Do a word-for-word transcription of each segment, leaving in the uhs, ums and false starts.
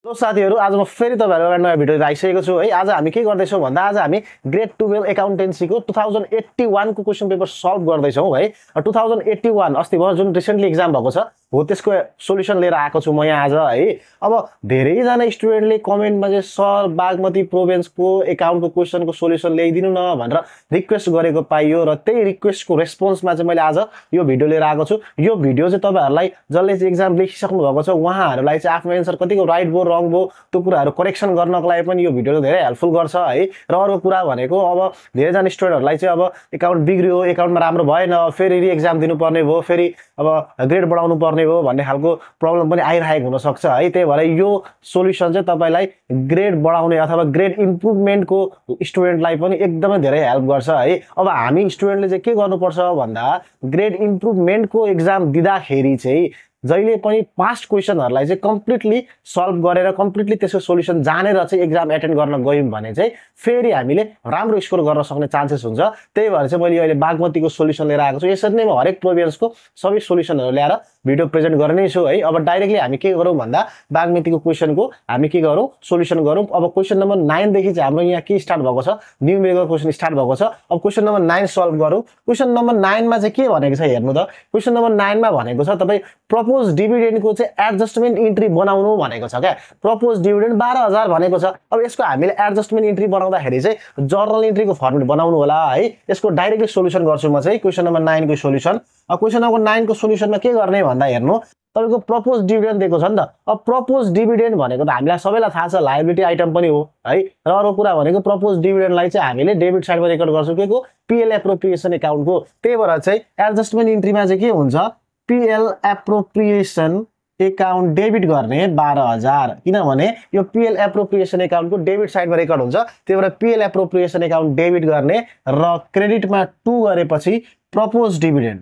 तो साथीहरु आज म फेरि तपाईहरुको लागि नयाँ भिडियो लिएर आइसकेको छु है। आज हामी के गर्दै छौं भन्दा आज हामी ग्रेड ट्वेल्भ एकाउन्टेन्सी को टु थाउजन्ड एट्टी वन को क्वेशन पेपर सल्भ गर्दै छौं है। टु थाउजन्ड एट्टी वन अस्ति भर्खर जुन रिसेन्टली एक्जाम भएको छ हो त्यसको सोलुसन लिएर आएको छु म यहाँ आज है। अब धेरै जना स्टुडेन्टले कमेन्टमा चाहिँ सर बागमती प्रोभिन्सको एकाउन्टको क्वेशनको सोलुसन ल्याइदिनु न भनेर रिक्वेस्ट गरेको पाइयो र त्यही रिक्वेस्टको रेस्पोन्समा चाहिँ मैले आज यो भिडियो लिएर आएको छु। यो भिडियो चाहिँ तपाईहरुलाई जसले चाहिँ एक्जाम लेखिसक्नु भएको छ उहाँहरुलाई चाहिँ आफ्नो एन्सर कतिको राइट भो रङ भो त्यो कुराहरु करेक्सन गर्नको लागि पनि यो भिडियोले धेरै हेल्पफुल गर्छ है। र अर्को कुरा भनेको अब धेरै जना स्टुडेन्टहरुलाई चाहिँ अब एकाउन्ट बिग्रियो, एकाउन्टमा राम्रो भएन, फेरि रि एक्जाम दिनुपर्ने भयो, फेरि अब ग्रेड बढाउनु पर्ने हो भन्ने खालको प्रब्लम पनि आइरहेको हुन सक्छ है। त्यही भएर यो सोलुसन चाहिँ तपाईलाई ग्रेड बढाउने अथवा ग्रेड इम्प्रुभमेन्टको स्टुडेन्टलाई पनि एकदमै धेरै हेल्प गर्छ है। अब हामी स्टुडेन्टले चाहिँ के गर्नुपर्छ भन्दा ग्रेड इम्प्रुभमेन्टको एक्जाम दिँदाखेरि चाहिँ जहिले पनि पास्ट क्वेशनहरुलाई चाहिँ कम्प्लिटली सल्भ गरेर कम्प्लिटली त्यसको सोलुसन जानेर चाहिँ एक्जाम एटेन्ड गर्न गयौं भने चाहिँ फेरि हामीले राम्रो स्कोर गर्न सक्ने चान्सेस हुन्छ। त्यही भएर चाहिँ मैले अहिले बागमतीको सोलुसन लिएर आएको छु। यसरी नै म हरेक प्रोभिन्सको सबै सोलुसनहरु ल्याएर भिडियो प्रेजेन्ट गर्ने छु है। अब डाइरेक्टली हामी के गरौँ भन्दा बागमतीको क्वेशनको हामी के गरौँ सोलुसन गरौँ। अब क्वेशन नम्बर नाइन देखि चाहिँ हाम्रो यहाँ के स्टार्ट भएको छ, न्यूमेरिकल क्वेशन स्टार्ट भएको छ। अब क्वेशन नम्बर नाइन सल्भ गरौँ। क्वेशन नम्बर नाइन मा चाहिँ के भनेको छ हेर्नु त। क्वेशन नम्बर नाइन मा भनेको छ तपाई प्रपोज डिभिडेन्ड को चाहिँ एडजस्टमेन्ट इन्ट्री बनाउनु भनेको छ क्या। प्रपोज डिभिडेन्ड बाह्र हजार भनेको छ। अब यसको हामीले एडजस्टमेन्ट इन्ट्री बनाउँदाखेरि चाहिँ जर्नल इन्ट्रीको फर्मेट बनाउनु होला है। यसको डाइरेक्टली सोलुसन गर्छु म चाहिँ क्वेशन नम्बर नाइन को सोलुसन। अब क्वेशन नम्बर नाइन को सोलुसनमा के गर्ने भन्दा हेर्नु तपाईको प्रपोज डिभिडेन्ड दिएको छ नि त। अब प्रपोज डिभिडेन्ड भनेको त हामीलाई सबैलाई थाहा छ लायबिलिटी आइटम पनि हो है। र अरु कुरा भनेको प्रपोज डिभिडेन्डलाई चाहिँ हामीले डेबिट साइडमा रेकर्ड गर्छौं के को पीएल एप्रोप्रिएसन एकाउन्टको। त्यही भएर चाहिँ एडजस्टमेन्ट इन्ट्रीमा चाहिँ के हुन्छ पीएल एप्रोप्रिएसन एकाउन्ट डेबिट गर्ने बाह्र हजार किनभने यो पीएल एप्रोप्रिएसन एकाउन्टको डेबिट साइडमा रेकर्ड हुन्छ। त्यही भएर पीएल एप्रोप्रिएसन एकाउन्ट डेबिट गर्ने र क्रेडिटमा टू गरेपछि प्रपोज डिभिडेन्ड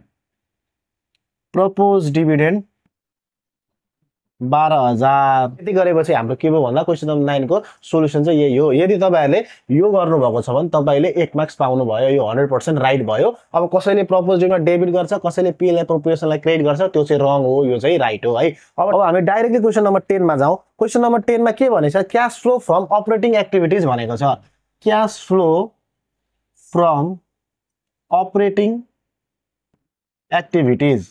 प्रपोज डिभिडेन्ड बाह्र हजार यति गरेपछि हाम्रो के भयो भन्दा क्वेशन नम्बर नाइन को सोलुसन चाहिँ यही हो। यदि तपाईहरुले यो गर्नु भएको छ भने तपाईले एक मार्क्स पाउनु भयो। यो हन्ड्रेड पर्सेन्ट राइट भयो। अब कसैले प्रपोज डिभिडेन्ड डेबिट गर्छ, कसैले पीएल एप्रोप्रिएसनलाई क्रेडिट गर्छ, त्यो चाहिँ रङ हो, यो चाहिँ राइट हो है। अब अब हामी डाइरेक्टली क्वेशन नम्बर टेन मा जाउँ। क्वेशन नम्बर टेन मा के भनेको छ cash flow from operating activities भनेको छ। Cash flow from operating activities.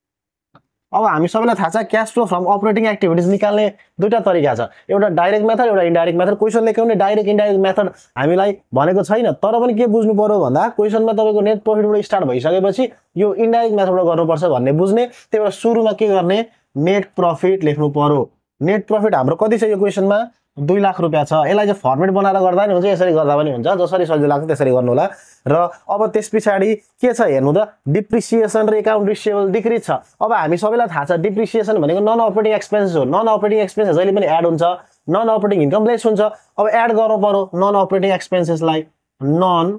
अब हामी सबैलाई थाहा छ cash flow from operating activities निकाल्ने दुईटा तरिका छ, एउटा डाइरेक्ट मेथड एउटा इन्डाइरेक्ट मेथड। क्वेशनले के भने डाइरेक्ट इन्डाइरेक्ट मेथड हामीलाई भनेको छैन, तर पनि के बुझ्नु पर्यो भन्दा क्वेशनमा तपाईको नेट प्रॉफिटबाट स्टार्ट भइसकेपछि यो इन्डाइरेक्ट मेथडबाट गर्नुपर्छ भन्ने बुझ्ने। त्यही भएर सुरुमा के गर्ने नेट प्रॉफिट लेख्नु पर्यो। नेट प्रॉफिट हाम्रो कति छ यो क्वेशनमा दुई लाख रुपैयाँ छ। यसलाई चाहिँ फर्मेट बनाएर गर्दा नि हुन्छ, यसरी गर्दा पनि हुन्छ, जसरी सजिलो लाग्छ त्यसरी गर्नु होला। र अब त्यसपछि के छ हेर्नु त डिप्रिसिएसन र एकाउन्ट रिसिभेबल डिक्रिज छ। अब हामी सबैलाई थाहा छ डिप्रिसिएसन भनेको नन अपरेटिङ एक्सपेन्सेस हो। नन अपरेटिङ एक्सपेन्सेस जहिले पनि एड हुन्छ, नन अपरेटिङ इन्कम लेस हुन्छ। अब एड गर्नु पर्यो नन अपरेटिङ एक्सपेन्सेसलाई, नन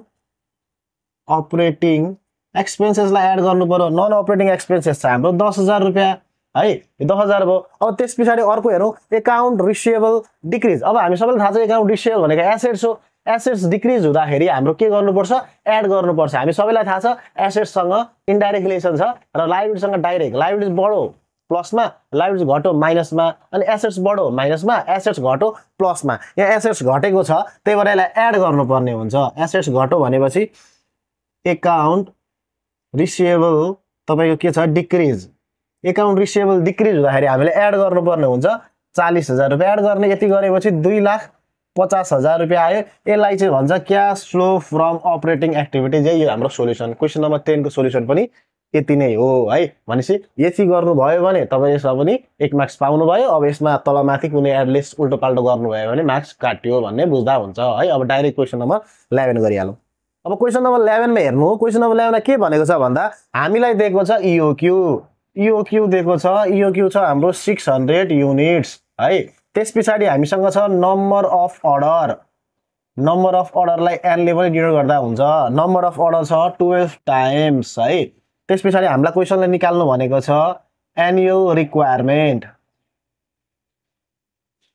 अपरेटिङ एक्सपेन्सेसलाई एड गर्नु पर्यो। नन अपरेटिङ एक्सपेन्सेस छ हाम्रो दस हजार रुपैयाँ है, दस हजार भयो। अब त्यस पछाडि अर्को हेरौँ एकाउन्ट रिसिभेबल डिक्रिज। अब हामी सबैलाई थाहा छ एकाउन्ट रिसिभेबल भनेको एसेट्स हो। एसेट्स डिक्रिज हुँदाखेरि हाम्रो के गर्नुपर्छ एड गर्नुपर्छ। हामी सबैलाई थाहा छ एसेट्ससँग इन्डाइरेक्ट रिलेसन छ र लायबिलिटीसँग डाइरेक्ट। लायबिलिटीज बढो प्लसमा, लायबिलिटीज घटो माइनसमा, अनि एसेट्स बढो माइनसमा, एसेट्स घटो प्लसमा। यहाँ एसेट्स घटेको छ त्यही भएर यसलाई एड गर्नुपर्ने हुन्छ। एसेट्स घटो भनेपछि एकाउन्ट रिसिभेबल तपाईको के छ डिक्रिज। एकाउन्ट रिसिभेबल डिक्रिज हुँदाखेरि हामीले एड गर्नुपर्ने हुन्छ चालीस हजार रुपैयाँ। एड गर्ने यति गरेपछि दुई लाख पचास हजार रुपैयाँ आयो। यसलाई चाहिँ भन्छ cash flow from operating activities. यही हो हाम्रो सोलुसन। क्वेशन नम्बर टेन को सोलुसन पनि यति नै हो है। भनेपछि यति गर्नुभयो भने तपाईँ यसमा पनि एक मार्क्स पाउनु भयो। अब यसमा तलमाथि कुनै एडलेस उल्टो पाल्टो गर्नुभयो भने मार्क्स काट्यो भन्ने बुझ्दा हुन्छ है। अब डाइरेक्ट क्वेशन नम्बर इलेभेन गरिहालौँ। अब क्वेशन नम्बर इलेभेन मा हेर्नु क्वेशन नम्बर इलेभेन मा के भनेको छ भन्दा हामीलाई दिएको छ इओक्यू। इओक्यू दिएको छ, इओक्यू छ हाम्रो सिक्स हन्ड्रेड युनिट्स है। त्यस पछाडि हामीसँग छ number of order. Number of अर्डरलाई एनले पनि डिनोट गर्दा हुन्छ। नम्बर अफ अर्डर छ ट्वेल्भ टाइम्स है। त्यस पछाडि हामीलाई क्वेशनले निकाल्नु भनेको छ annual requirement.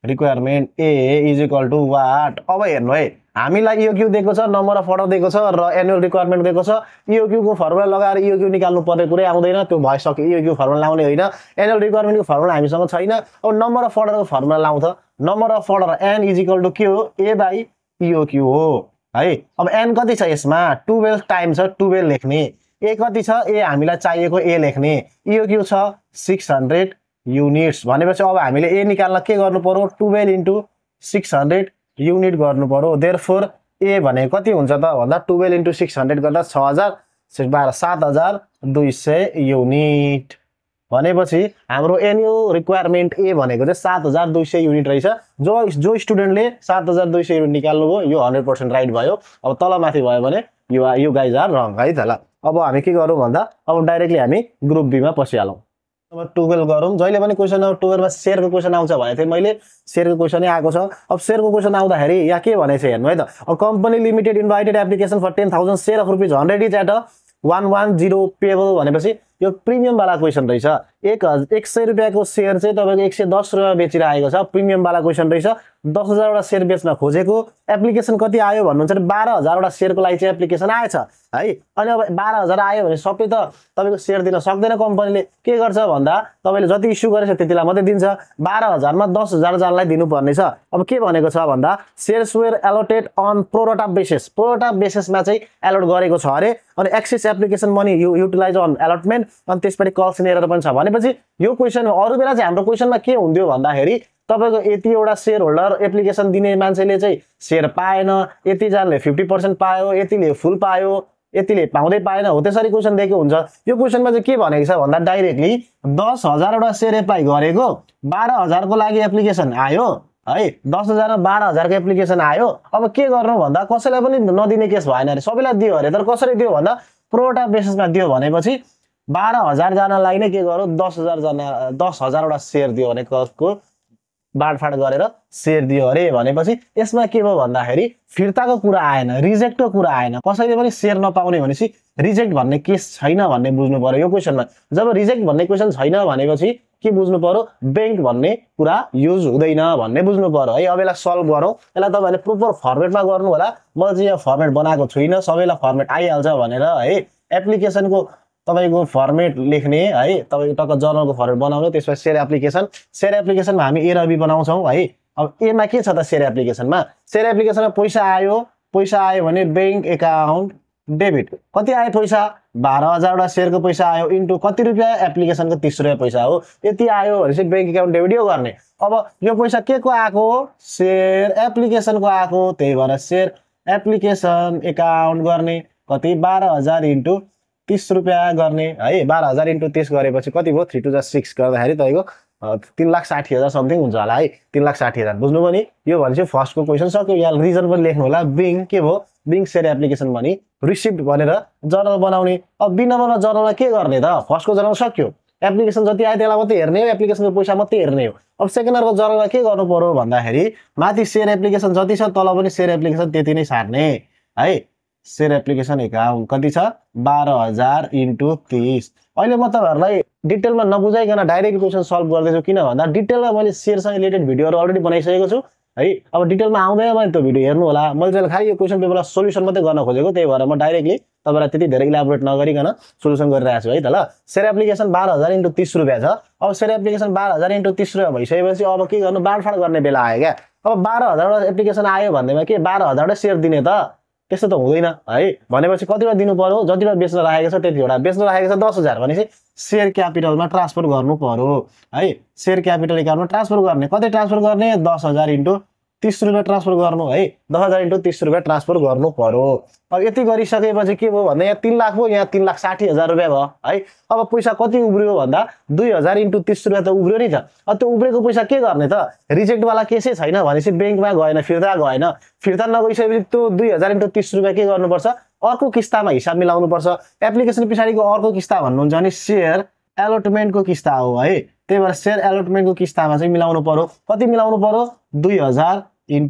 Requirement A is equal to what. अब हेर्नु है हामीलाई इओक्यू दिएको छ, नम्बर अफ अर्डर दिएको छ र एनुअल रिक्वायरमेन्ट दिएको छ। इओक्यू को फर्मुला लगाएर इओक्यू निकाल्नु पर्ने कुरै आउँदैन, त्यो भइसक्यो। इओक्यू फर्मुला लाउने होइन, एनुअल रिक्वायरमेन्टको फर्मुला हामीसँग छैन। अब नम्बर अफ अर्डरको फर्मुला लाउँछ। Number of order N is equal to के हो, ए बाई इओक्यू हो है। अब एन कति छ यसमा, ट्वेल्भ टाइम छ, ट्वेल्भ लेख्ने। ए कति छ, ए हामीलाई चाहिएको ए लेख्ने। इओक्यू छ सिक्स हन्ड्रेड युनिट्स भनेपछि अब हामीले ए निकाल्न के गर्नु पर्यो, twelve into six hundred unit गर्नु पर्यो। देयरफोर ए भने कति हुन्छ त भन्दा ट्वेल्भ इन्टु सिक्स हन्ड्रेड गर्दा छ हजार बाह्र सात हजार दुई सय युनिट भनेपछि हाम्रो एनुअल रिक्वायरमेन्ट ए भनेको चाहिँ सात हजार दुई सय युनिट रहेछ। जो जो स्टुडेन्टले सात हजार दुई सय युनिट निकाल्नुभयो यो हन्ड्रेड पर्सेन्ट राइट भयो। अब तलमाथि भयो भने you you guys are wrong है त ल। अब हामी के गरौँ भन्दा अब डाइरेक्टली हामी ग्रुप बीमा पसिहालौँ। अब ट्वेल्भ गरौँ। जहिले पनि क्वेसन अब ट्वेल्भमा सेयरको क्वेसन आउँछ भने चाहिँ मैले सेयरको क्वेसनै आएको छ। अब सेयरको क्वेसन आउँदाखेरि यहाँ के भनेको छ हेर्नु है त। अब company limited invited application for ten thousand share of rupees hundred is at a one one zero payable भनेपछि यो प्रिमियमवाला क्वेसन रहेछ। एक हज एक सय रुपियाँको सेयर चाहिँ तपाईँको एक सय दस रुपियाँमा बेचिरहेको छ, प्रिमियमवाला क्वेसन रहेछ। दस हजारवटा सेयर बेच्न खोजेको, एप्लिकेसन कति आयो भन्नुहुन्छ भने बाह्र हजारवटा सेयरको लागि चाहिँ एप्लिकेसन आएछ है। अनि अब बाह्र हजार आयो भने सबै त तपाईँको सेयर दिन सक्दैन कम्पनीले। के गर्छ भन्दा तपाईँले जति इस्यु गरेछ त्यतिलाई मात्रै दिन्छ। बाह्र हजारमा दस हजारजनालाई दिनुपर्ने छ। अब के भनेको छ भन्दा shares were allotted on pro rata basis, pro rata बेसिसमा चाहिँ एलोट गरेको छ अरे। अनि excess application money you utilise on allotment, अनि त्यसपछि कल्सन एरर पनि छ भनेपछि यो क्वेसन अरू बेला चाहिँ हाम्रो क्वेसनमा के हुन्थ्यो भन्दाखेरि तपाईँको यतिवटा सेयर होल्डर एप्लिकेसन दिने मान्छेले चाहिँ सेयर पाएन, यतिजनाले फिफ्टी पर्सेन्ट पायो, यतिले फुल पायो, यतिले पाउँदै पाएन, हो त्यसरी क्वेसन दिएको हुन्छ। यो क्वेसनमा चाहिँ के भनेको छ भन्दा डाइरेक्टली दस हजारवटा सेयर एप्लाई गरेको, बाह्र हजारको लागि एप्लिकेसन आयो है। दस हजारमा बाह्र हजारको एप्लिकेसन आयो। अब के गर्नु भन्दा कसैलाई पनि नदिने केस भएन अरे, सबैलाई दियो अरे। तर कसरी दियो भन्दा प्रोटा बेसिसमा दियो भनेपछि बाह्र हजारजनालाई नै के गर्यो, दस हजारजना दस हजारवटा सेयर दियो भने कसको बाँडफाँड गरेर सेयर दियो अरे। भनेपछि यसमा के भयो भन्दाखेरि फिर्ताको कुरा आएन, रिजेक्टको कुरा आएन। कसैले पनि सेयर नपाउने भनेपछि रिजेक्ट भन्ने केस छैन भन्ने बुझ्नु पर्यो यो क्वेसनमा। जब रिजेक्ट भन्ने क्वेसन छैन भनेपछि के बुझ्नु पर्यो, बैंक भन्ने कुरा युज हुँदैन भन्ने बुझ्नु पर्यो है। अब यसलाई सल्भ गरौँ। यसलाई तपाईँहरूले प्रोपर फर्मेटमा गर्नु होला। म चाहिँ यहाँ फर्मेट बनाएको छुइनँ, सबैलाई फर्मेट आइहाल्छ भनेर है। एप्लिकेसनको तपाईको फर्मेट लेख्ने है, तपाईको टक्क जर्नलको फर्मेट बनाउनु, त्यसपछि सेयर एप्लिकेसन। सेयर एप्लिकेसनमा हामी ए र बी बनाउँछौँ है। अब एमा के छ त सेयर एप्लिकेसनमा, सेयर एप्लिकेसनमा पैसा आयो, पैसा आयो भने बैंक एकाउन्ट डेबिट कति आयो पैसा, बाह्र हजारवटा सेयरको पैसा आयो इन्टु कति रुपियाँ, एप्लिकेसनको तीस रुपियाँ पैसा हो, यति आयो भनेपछि बैंक एकाउन्ट डेबिट यो गर्ने। अब यो पैसा के को आएको, सेयर एप्लिकेसनको आएको, त्यही भएर सेयर एप्लिकेसन एकाउन्ट गर्ने कति, बाह्र हजार इन्टु तीस रुपियाँ गर्ने है। बाह्र हजार इन्टु तीस गरेपछि कति भयो, थ्री टू जा सिक्स गर्दाखेरि तपाईँको तीन लाख साठी हजार समथिङ हुन्छ होला है। तीन लाख साठी हजार बुझ्नुभयो नि। यो भनेपछि फर्स्टको क्वेसन सक्यो। यहाँ रिजन पनि लेख्नु होला। बिङ के भयो, बिङ सेयर एप्लिकेसन भनी रिसिप्ट भनेर जर्नल बनाउने। अब बी नम्बरमा जर्नलमा के गर्ने त, फर्स्टको जर्नल सक्यो, एप्लिकेसन जति आयो त्यसलाई मात्रै हेर्ने हो, एप्लिकेसनको पैसा मात्रै हेर्ने हो। अब सेकेन्ड नम्बरको जर्नलमा के गर्नु पर्यो भन्दाखेरि माथि सेयर एप्लिकेसन जति छ तल पनि सेयर एप्लिकेसन त्यति नै सार्ने है। सेयर एप्लिकेसन एकाउन्ट कति छ, बाह्र हजार इन्टु तीस। अहिले म तपाईँहरूलाई डिटेलमा नबुझाइकन डाइरेक्ट क्वेसन सल्भ गर्दैछु, किन भन्दा डिटेलमा मैले सेयरसँग रिलेटेड भिडियोहरू अलरेडी बनाइसकेको छु है। अब डिटेलमा आउँदैन भने त्यो भिडियो हेर्नु होला। मैले चाहिँ खालि यो क्वेसन पेपरलाई सोल्युसन मात्रै गर्न खोजेको, त्यही भएर म डाइरेक्टली तपाईँलाई त्यति धेरै इलाबोरेट नगरिकन सोल्युसन गरिरहेको छु है त ल। सेयर एप्लिकेसन बाह्र हजार इन्टु तीस रुपियाँ छ। अब सेयर एप्लिकेसन बाह्र हजार इन्टु तीस रुपियाँ भइसकेपछि अब के गर्नु, बाँडफाँड गर्ने बेला आयो क्या। अब बाह्र हजारवटा एप्लिकेसन आयो भन्दैमा के बाह्र हजारवटा सेयर दिने त, त्यस्तो त हुँदैन है। भनेपछि कतिवटा दिनु पर्यो, जतिवटा बेच्न राखेको छ त्यतिवटा। बेच्न राखेको छ दस हजार भनेपछि सेयर क्यापिटलमा ट्रान्सफर गर्नु पर्यो है। सेयर क्यापिटल एकाउन्टमा ट्रान्सफर गर्ने, कति ट्रान्सफर गर्ने, दस हजार इन्टु तीस रुपियाँ ट्रान्सफर गर्नु है। दस हजार इन्टु तीस रुपियाँ ट्रान्सफर गर्नु पर्यो। अब यति गरिसकेपछि के भयो भन्दा यहाँ तीन लाख भयो, यहाँ तीन लाख साठी हजार रुपियाँ भयो है। अब पैसा कति उब्रियो भन्दा दुई हजार इन्टु तीस रुपियाँ त उब्रियो नि त। अब त्यो उब्रेको पैसा के गर्ने त, रिजेक्टवाला केसै छैन भनेपछि ब्याङ्कमा गएन, फिर्ता गएन। फिर्ता नगइसकेपछि त्यो दुई हजार इन्टु तीस रुपियाँ के गर्नुपर्छ, अर्को किस्तामा हिसाब मिलाउनुपर्छ। एप्लिकेसन पछाडिको अर्को किस्ता भन्नुहुन्छ भने सेयर एलोटमेन्टको किस्ता हो है। त्यही भएर सेयर एलोटमेन्टको किस्तामा चाहिँ मिलाउनु पर्यो। कति मिलाउनु पर्यो, दुई हजार इन्टु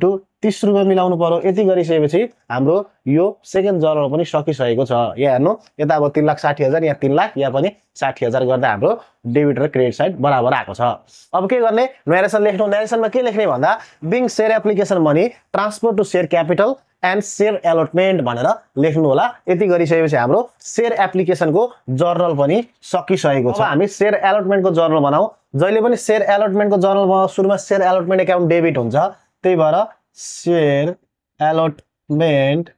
तीस रुपियाँ मिलाउनु पर्यो। यति गरिसकेपछि हाम्रो यो सेकेन्ड जर्नल पनि सकिसकेको छ। यहाँ हेर्नु, यता अब तीन लाख साठी हजार, यहाँ तीन लाख, यहाँ पनि साठी हजार गर्दा हाम्रो डेबिट र क्रेडिट साइड बराबर आएको छ। अब के गर्ने, नरेसन लेख्नु। नरेसनमा के लेख्ने भन्दा being share application money transfer to share capital and share allotment भनेर लेख्नु होला। यति गरिसकेपछि हाम्रो सेयर एप्लिकेसनको जर्नल पनि सकिसकेको छ। हामी सेयर एलोटमेन्टको जर्नल बनाऊ। जहिले पनि सेयर एलोटमेन्टको जर्नल बनाऊ सुरुमा सेयर एलोटमेन्ट एकाउन्ट डेबिट हुन्छ, त्यही भएर सेयर एलोटमेन्ट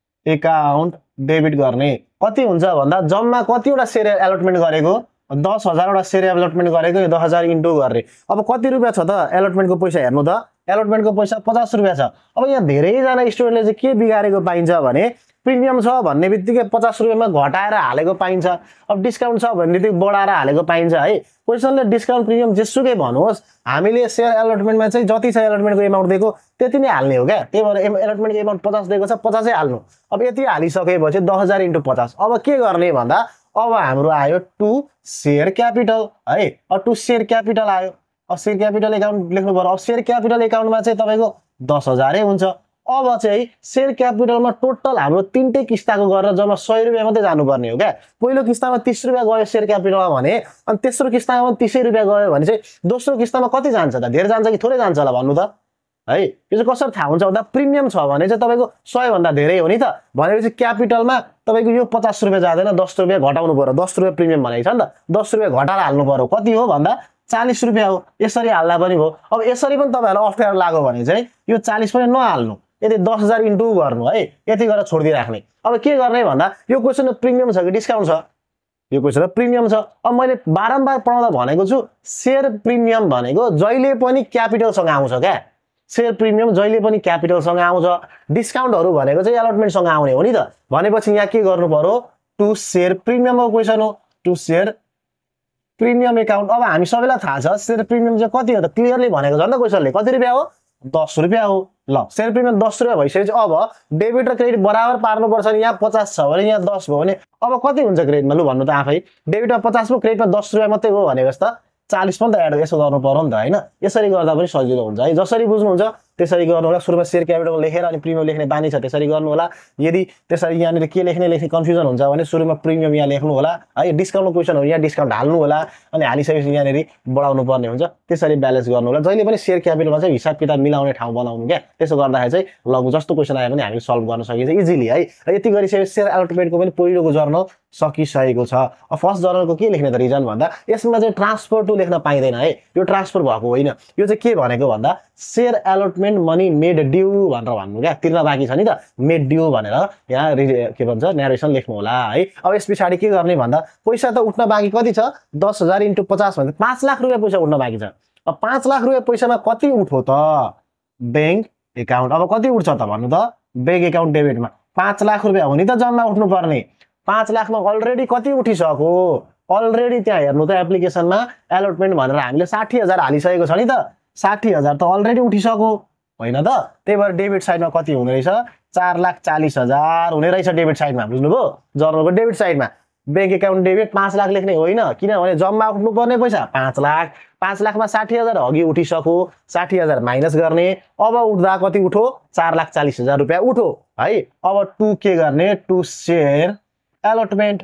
एकाउन्ट डेबिट गर्ने। कति हुन्छ भन्दा जम्मा कतिवटा सेयर एलोटमेन्ट गरेको, दस हजारवटा सेयर एलोटमेन्ट गरेको, यो दस हजार इन्टु गर्ने। अब कति रुपियाँ छ त एलोटमेन्टको पैसा हेर्नु त, एलोटमेन्टको पैसा पचास रुपियाँ छ। अब यहाँ धेरैजना स्टुडेन्टले चाहिँ के बिगारेको पाइन्छ भने प्रिमियम छ भन्ने बित्तिकै पचास रुपियाँमा घटाएर हालेको पाइन्छ, अब डिस्काउन्ट छ भन्ने बित्तिकै बढाएर हालेको पाइन्छ है। क्वेसनले डिस्काउन्ट प्रिमियम जेसुकै भन्नुहोस्, हामीले सेयर एलोटमेन्टमा चाहिँ जति छ एलोटमेन्टको एमाउन्ट दिएको त्यति नै हाल्ने हो क्या। त्यही भएर एलोटमेन्टको एमाउन्ट पचास दिएको छ, पचासै हाल्नु। अब यति हालिसकेपछि दस हजार इन्टु पचास। अब के गर्ने भन्दा अब हाम्रो आयो टु सेयर क्यापिटल है। अब टु सेयर क्यापिटल आयो। अब सेयर क्यापिटल एकाउन्ट लेख्नु पर्यो। अब सेयर क्यापिटल एकाउन्टमा चाहिँ तपाईँको दस हजारै हुन्छ। अब चाहिँ सेयर क्यापिटलमा टोटल हाम्रो तिनटै किस्ताको गरेर जम्मा सय रुपियाँ मात्रै जानुपर्ने हो क्या। पहिलो किस्तामा तीस रुपियाँ गयो सेयर क्यापिटलमा भने, अनि तेस्रो किस्तामा पनि तीसै रुपियाँ गयो भने चाहिँ दोस्रो किस्तामा कति जान्छ त, धेरै जान्छ कि थोरै जान्छ होला भन्नु त है। यो चाहिँ कसरी थाहा हुन्छ भन्दा प्रिमियम छ भने चाहिँ तपाईँको सयभन्दा धेरै हो नि त, भनेपछि क्यापिटलमा तपाईँको यो पचास रुपियाँ जाँदैन, दस रुपियाँ घटाउनु पर्यो। दस रुपियाँ प्रिमियम भनेको छ नि त, दस रुपियाँ घटाएर हाल्नु पर्यो। कति हो भन्दा चालीस रुपियाँ हो। यसरी हाल्दा पनि हो। अब यसरी पनि तपाईँहरूलाई अप्ठ्यारो लाग्यो भने चाहिँ यो चालीस पनि नहाल्नु, यदि दस हजार इन्टु गर्नु है, यति गरेर छोडिदिइराख्ने। अब के गर्ने भन्दा यो क्वेसनमा प्रिमियम छ कि डिस्काउन्ट छ, यो क्वेसनमा प्रिमियम छ। अब मैले बारम्बार पढाउँदा भनेको छु सेयर प्रिमियम भनेको जहिले पनि क्यापिटलसँग आउँछ क्या। सेयर प्रिमियम जहिले पनि क्यापिटलसँग आउँछ। डिस्काउन्टहरू भनेको चाहिँ एलोटमेन्टसँग आउने हो नि त। भनेपछि यहाँ के गर्नु पर्यो, टु सेयर प्रिमियमको क्वेसन हो, टु सेयर प्रिमियम एकाउन्ट। अब हामी सबैलाई थाहा छ सेयर प्रिमियम चाहिँ कति हो त, क्लियरली भनेको छ नि त क्वेसनले। कति रुपियाँ हो, दस रुपियाँ हो। ल सेयर प्रिमियम दस रुपियाँ भइसकेपछि अब डेबिट र क्रेडिट बराबर पार्नुपर्छ नि। यहाँ पचास छ भने यहाँ दस भयो भने अब कति हुन्छ क्रेडिटमा, लु भन्नु त आफै। डेबिटमा पचास भयो, क्रेडिटमा दस रुपियाँ मात्रै हो भनेपछि त चालीस पनि त एड यसो गर्नु पर्यो नि त होइन। यसरी गर्दा पनि सजिलो हुन्छ है। जसरी बुझ्नुहुन्छ त्यसरी गर्नु होला। सुरुमा सेयर क्यापिटल लेखेर अनि प्रिमियम लेख्ने बानी छ त्यसरी गर्नु होला। यदि त्यसरी यहाँनिर के लेख्ने लेख्ने कन्फ्युजन हुन्छ भने सुरुमा प्रिमियम यहाँ लेख्नु होला है। डिस्काउन्टको क्वेसन हो, यहाँ डिस्काउन्ट हाल्नु होला अनि हालिसकेपछि यहाँनिर बढाउनु पर्ने हुन्छ। त्यसरी ब्यालेन्स गर्नु होला। जहिले पनि सेयर क्यापिटलमा चाहिँ हिसाब किताब मिलाउने ठाउँ बनाउनु क्या। त्यसो गर्दाखेरि चाहिँ लगभग जस्तो क्वेसन आए पनि हामीले सल्भ गर्न सकिन्छ इजिली है। र यति गरिसकेपछि सेयर एलोटमेन्टको पनि पहिलोको जर्नल सकिसकेको छ। अब फर्स्ट जर्नलको के लेख्ने त रिजन भन्दा यसमा चाहिँ ट्रान्सफर टु लेख्न पाइँदैन है। यो ट्रान्सफर भएको होइन। यो चाहिँ के भनेको भन्दा share allotment money made due भनेर भन्नु क्या। तिर्न बाँकी छ नि त, मेड ड्यू भनेर यहाँ के भन्छ न्यारेसन लेख्नु होला है। अब यस पछाडि के गर्ने भन्दा पैसा त उठ्न बाँकी कति छ, दस हजार इन्टु पचास भन्दा पाँच लाख रुपियाँ पैसा उठ्न बाँकी छ। अब पाँच लाख रुपियाँ पैसामा कति उठ्यो त, ब्याङ्क एकाउन्ट। अब कति उठ्छ त भन्नु त, ब्याङ्क एकाउन्ट डेबिटमा पाँच लाख रुपियाँ हो नि त जम्मा उठ्नु पर्ने। पाँच लाखमा अलरेडी कति उठिसक्यो, अलरेडी त्यहाँ हेर्नु त एप्लिकेसनमा एलोटमेन्ट भनेर हामीले साठी हजार हालिसकेको छ नि त। साठी हजार त अलरेडी उठिसक्यो होइन त। त्यही भएर डेबिट साइडमा कति हुने रहेछ, चार लाख चालिस हजार हुने रहेछ डेबिट साइडमा। बुझ्नुभयो, जर्नलको डेबिट साइडमा ब्याङ्क एकाउन्ट डेबिट पाँच लाख लेख्ने होइन, किनभने जम्मा उठ्नु पर्ने पैसा पाँच लाख। पाँच लाखमा साठी हजार अघि उठिसक्यो, साठी हजार माइनस गर्ने। अब उठ्दा कति उठो, चार लाख चालिस हजार रुपियाँ उठो है। अब टु के गर्ने, to share allotment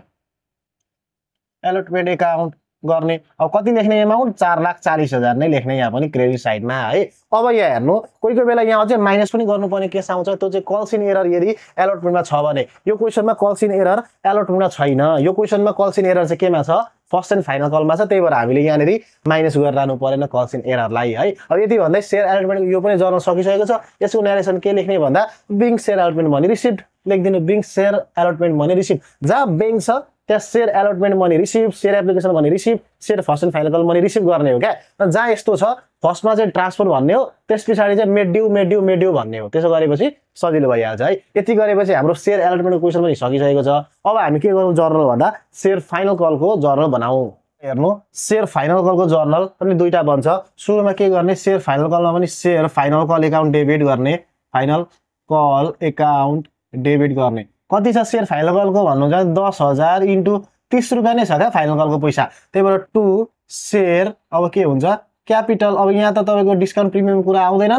allotment account गर्ने। अब कति लेख्ने एमाउन्ट, चार लाख चालिस हजार नै लेख्ने यहाँ पनि क्रेडिट साइडमा है। अब यहाँ हेर्नु कोही कोही बेला यहाँ अझै माइनस पनि गर्नुपर्ने केस आउँछ। त्यो चाहिँ कल्सिन एरर यदि एलोटमेन्टमा छ भने। यो क्वेसनमा कल्सिन एरर एलोटमेन्टमा छैन। यो क्वेसनमा कल्सिन एरर चाहिँ केमा छ, फर्स्ट एन्ड फाइनल कलमा छ। त्यही भएर हामीले यहाँनिर माइनस गरेर लानु परेन कल्सिन एररलाई है। अब यति भन्दै सेयर एलोटमेन्ट यो पनि जर्नल सकिसकेको छ। यसको न्यारेसन के लेख्ने भन्दा being share allotment money received लेखिदिनु। Being share allotment money receive, जहाँ ब्याङ्क छ त्यहाँ share allotment money receive, share application money receive, share first and final money receive गर्ने हो क्या। जहाँ यस्तो छ फर्स्टमा चाहिँ ट्रान्सफर भन्ने हो, त्यस पछाडि चाहिँ made due made due made due भन्ने हो। त्यसो गरेपछि सजिलो भइहाल्छ है। यति गरेपछि हाम्रो सेयर एलोटमेन्टको क्वेसन पनि सकिसकेको छ। अब हामी के गरौँ जर्नल भन्दा सेयर फाइनल कलको जर्नल बनाऊ। हेर्नु सेयर फाइनल कलको जर्नल पनि दुईटा बन्छ। सुरुमा के गर्ने, सेयर फाइनल कलमा पनि share final call account debit गर्ने, फाइनल कल एकाउन्ट डेबिट गर्ने। कति छ सेयर फाइनल कलको भन्नुहुन्छ, दस हजार इन्टु तीस रुपियाँ नै छ क्या फाइनल कलको पैसा। त्यही भएर टु सेयर अब के हुन्छ क्यापिटल। अब यहाँ त तपाईँको डिस्काउन्ट प्रिमियम कुरा आउँदैन नि त।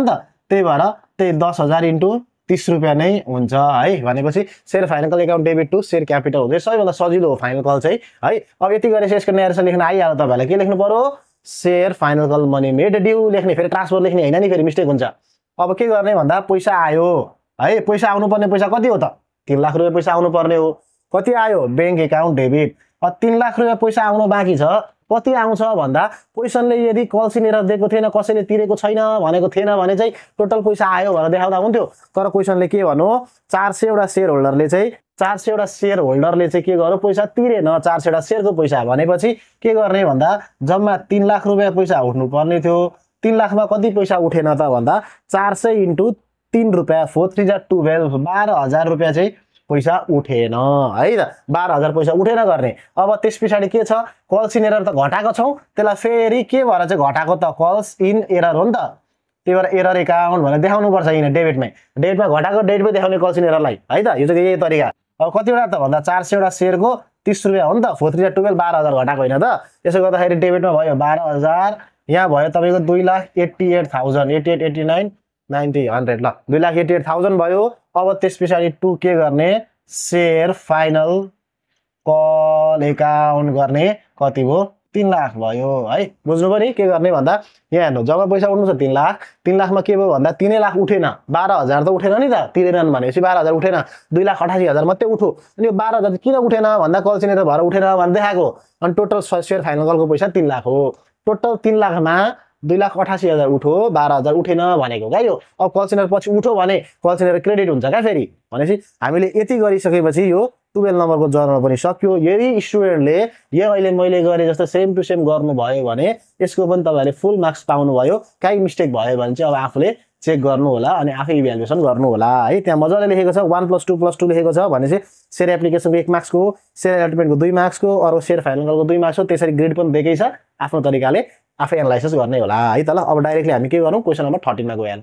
त्यही भएर त्यही दस हजार इन्टु तीस रुपियाँ नै हुन्छ है। भनेपछि share final account debit to share capital हुन्छ। सबैभन्दा सजिलो हो फाइनल कल चाहिँ है। अब यति गरेपछि यसको न्यारेसन लेख्न आइहाल्यो तपाईँहरूलाई। के लेख्नु पर्यो? Share final call money made due लेख्ने, फेरि ट्रान्सफर लेख्ने होइन नि, फेरि मिस्टेक हुन्छ। अब के गर्ने भन्दा पैसा आयो है, पैसा आउनुपर्ने पैसा कति हो त? तीन लाख रुपियाँ पैसा आउनुपर्ने हो। कति आयो? Bank account debit. अब तीन लाख रुपियाँ पैसा आउनु बाँकी छ। कति आउँछ भन्दा क्वेसनले यदि कलसिन एरर दिएको थिएन, कसैले तिरेको छैन भनेको थिएन भने चाहिँ टोटल पैसा आयो भनेर देखाउँदा हुन्थ्यो। तर क्वेसनले के भन्यो? चार सयवटा सेयर होल्डरले चाहिँ चार सयवटा सेयर होल्डरले चाहिँ के गर्यो? पैसा तिरेन, चार सयवटा सेयरको पैसा। भनेपछि के गर्ने भन्दा जम्मा तीन लाख रुपियाँ पैसा उठ्नु पर्ने थियो। तीन लाखमा कति पैसा उठेन त भन्दा चार सय इन्टु तीन रुपियाँ, फोर थ्री जा टुवेल्भ, बाह्र हजार रुपियाँ चाहिँ पैसा उठेन है त। बाह्र हजार पैसा उठेन गर्ने। अब त्यस पछाडि के छ? कल्स इन एरर त घटाएको छौँ, त्यसलाई फेरि के भएर चाहिँ घटाएको त? कल्स इन एरर हो नि त। त्यही भएर एरर एकाउन्ट भनेर देखाउनुपर्छ यहाँ डेबिटमै। डेबिटमा घटाएको डेबिटमै देखाउने कल्स इन एररलाई है त। यो चाहिँ यही तरिका। अब कतिवटा त भन्दा चार सयवटा सेयरको तीस रुपियाँ हो नि त। फोर थ्री जा टुवेल्भ, बाह्र हजार घटाएको होइन त। यसो गर्दाखेरि डेबिटमा भयो बाह्र हजार, यहाँ भयो तपाईँको दुई lakh eighty eight thousand eighty eight eighty nine ninety hundred ल दुई लाख एट्टी एट थाउजन्ड भयो। अब त्यस पछाडि टु के गर्ने? सेयर फाइनल कल एकाउन्ट गर्ने। कति भयो? तीन लाख भयो है। बुझ्नु पऱ्यो के गर्ने भन्दा यहाँ हेर्नु, जब पैसा उठ्नु छ तीन लाख, तीन लाखमा के भयो भन्दा तीनै लाख उठेन, बाह्र हजार त उठेन नि त, तिरेनन् भनेपछि बाह्र हजार उठेन, दुई लाख अठासी हजार मात्रै उठ्यो। अनि यो बाह्र हजार किन उठेन भन्दा कलसिन एरर भएर उठेन भने देखाएको। अनि टोटल सेयर फाइनल कलको पैसा तीन लाख हो। टोटल तीन लाखमा दुई लाख अठासी हजार उठ्यो, बाह्र हजार उठेन भनेको क्या यो। अब कलसिन एरर पछि उठ्यो भने कलसिन एरर क्रेडिट हुन्छ क्या फेरि। भनेपछि हामीले यति गरिसकेपछि यो टुवेल्भ नम्बरको जर्नल पनि सक्यो। यदि स्टुडेन्टले यो अहिले मैले गरेँ जस्तो सेम टु सेम गर्नुभयो भने यसको पनि तपाईँहरूले फुल मार्क्स पाउनुभयो। काहीँ मिस्टेक भयो भने चाहिँ अब आफूले चेक गर्नु होला अनि आफै इभ्यालुएसन गर्नु होला है। त्यहाँ मजाले लेखेको छ one plus two plus two लेखेको छ भने चाहिँ सेयर एप्लिकेसनको एक मार्क्सको, सेयर एल्टमेन्टको दुई मार्क्सको, अरू सेयर फाइनलको दुई मार्क्स हो। त्यसरी ग्रेड पनि दिएकै छ, आफ्नो तरिकाले आफै एनालाइसिस गर्ने होला है त। ल अब डाइरेक्टली हामी के गरौँ? क्वेसन नम्बर थर्टिनमा गइहाल्नु।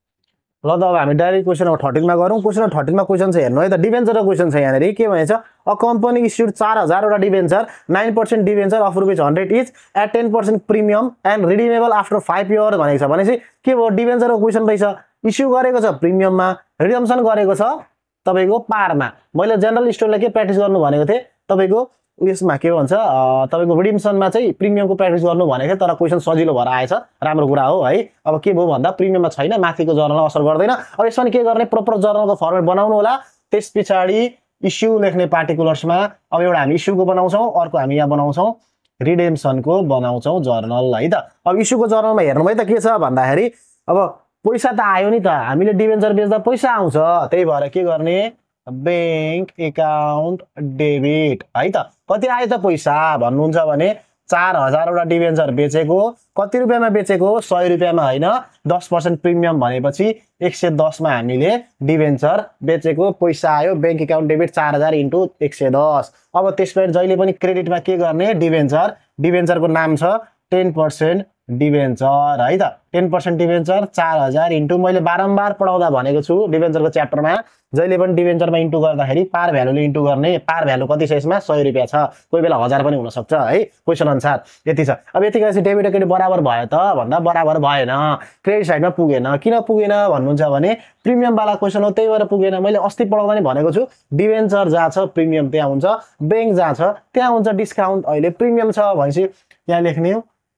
ल त अब हामी डाइरेक्ट क्वेसन नम्बर थर्टिनमा गरौँ। क्वेसन नम्बर थर्टिनमा क्वेसन छ हेर्नु है त। डिभेन्चरको क्वेसन छ यहाँनिर। के भनेछ? अ कम्पनी इस्युड चार हजारवटा debenture, nine percent debenture of rupees hundred each at ten percent premium and redeemable after five year भनेको छ। भनेपछि के भयो? डिभेन्चरको क्वेसन रहेछ। इस्यु गरेको छ प्रिमियममा, रिडम्सन गरेको छ तपाईँको पारमा। मैले जेनरल स्टुडेन्टलाई के प्र्याक्टिस गर्नु भनेको थिएँ? तपाईँको उयसमा के भन्छ तपाईँको रिडिम्सनमा चाहिँ प्रिमियमको प्र्याक्टिस गर्नु भनेको थिएँ, तर क्वेसन सजिलो भएर आएछ। राम्रो कुरा हो है। अब के भयो भन्दा प्रिमियममा छैन, माथिको जर्नलमा असर गर्दैन। अब यसमा के गर्ने? प्रोपर जर्नलको फर्मेट बनाउनु होला। त्यस पछाडि इस्यु लेख्ने पार्टिकुलर्समा अब एउटा हामी इस्युको बनाउँछौँ, अर्को हामी यहाँ बनाउँछौँ रिडेम्सनको बनाउँछौँ जर्नल है त। अब इस्युको जर्नलमा हेर्नुभयो त के छ भन्दाखेरि अब पैसा त आयो नि त, हामीले डिभेन्चर बेच्दा पैसा आउँछ। त्यही भएर के गर्ने? ब्याङ्क एकाउन्ट डेबिट है त। कति आयो त पैसा भन्नुहुन्छ भने चार हजारवटा डिभेन्चर बेचेको, कति रुपियाँमा बेचेको? सय रुपियाँमा होइन, दस पर्सेन्ट प्रिमियम भनेपछि एक सय दसमा हामीले डिभेन्चर बेचेको पैसा आयो। ब्याङ्क एकाउन्ट डेबिट चार हजार इन्टु एक सय दस। अब त्यसपछि जहिले पनि क्रेडिटमा के गर्ने? डिभेन्चर, डिभेन्चरको नाम छ टेन पर्सेन्ट डिभेन्चर है त। टेन पर्सेन्ट डिभेन्चर चार हजार इन्टु, मैले बारम्बार पढाउँदा भनेको छु डिभेन्चरको च्याप्टरमा, जहिले पनि डिभेन्चरमा इन्टु गर्दाखेरि पार भ्यालुले इन्टु गर्ने। पार भ्यालु कति छ यसमा? सय रुपियाँ छ, कोही बेला हजार पनि हुनसक्छ है क्वेसन अनुसार। यति छ। अब यति गरेपछि डेबिट र क्रेडिट बराबर भयो त भन्दा बराबर भएन, क्रेडिट साइडमा पुगेन। किन पुगेन भन्नुहुन्छ भने प्रिमियमवाला क्वेसन हो, त्यही भएर पुगेन। मैले अस्ति पढाउँदा नि भनेको छु डिभेन्चर जहाँ छ प्रिमियम त्यहाँ हुन्छ, ब्याङ्क जहाँ छ त्यहाँ हुन्छ डिस्काउन्ट। अहिले प्रिमियम छ भनेपछि यहाँ लेख्ने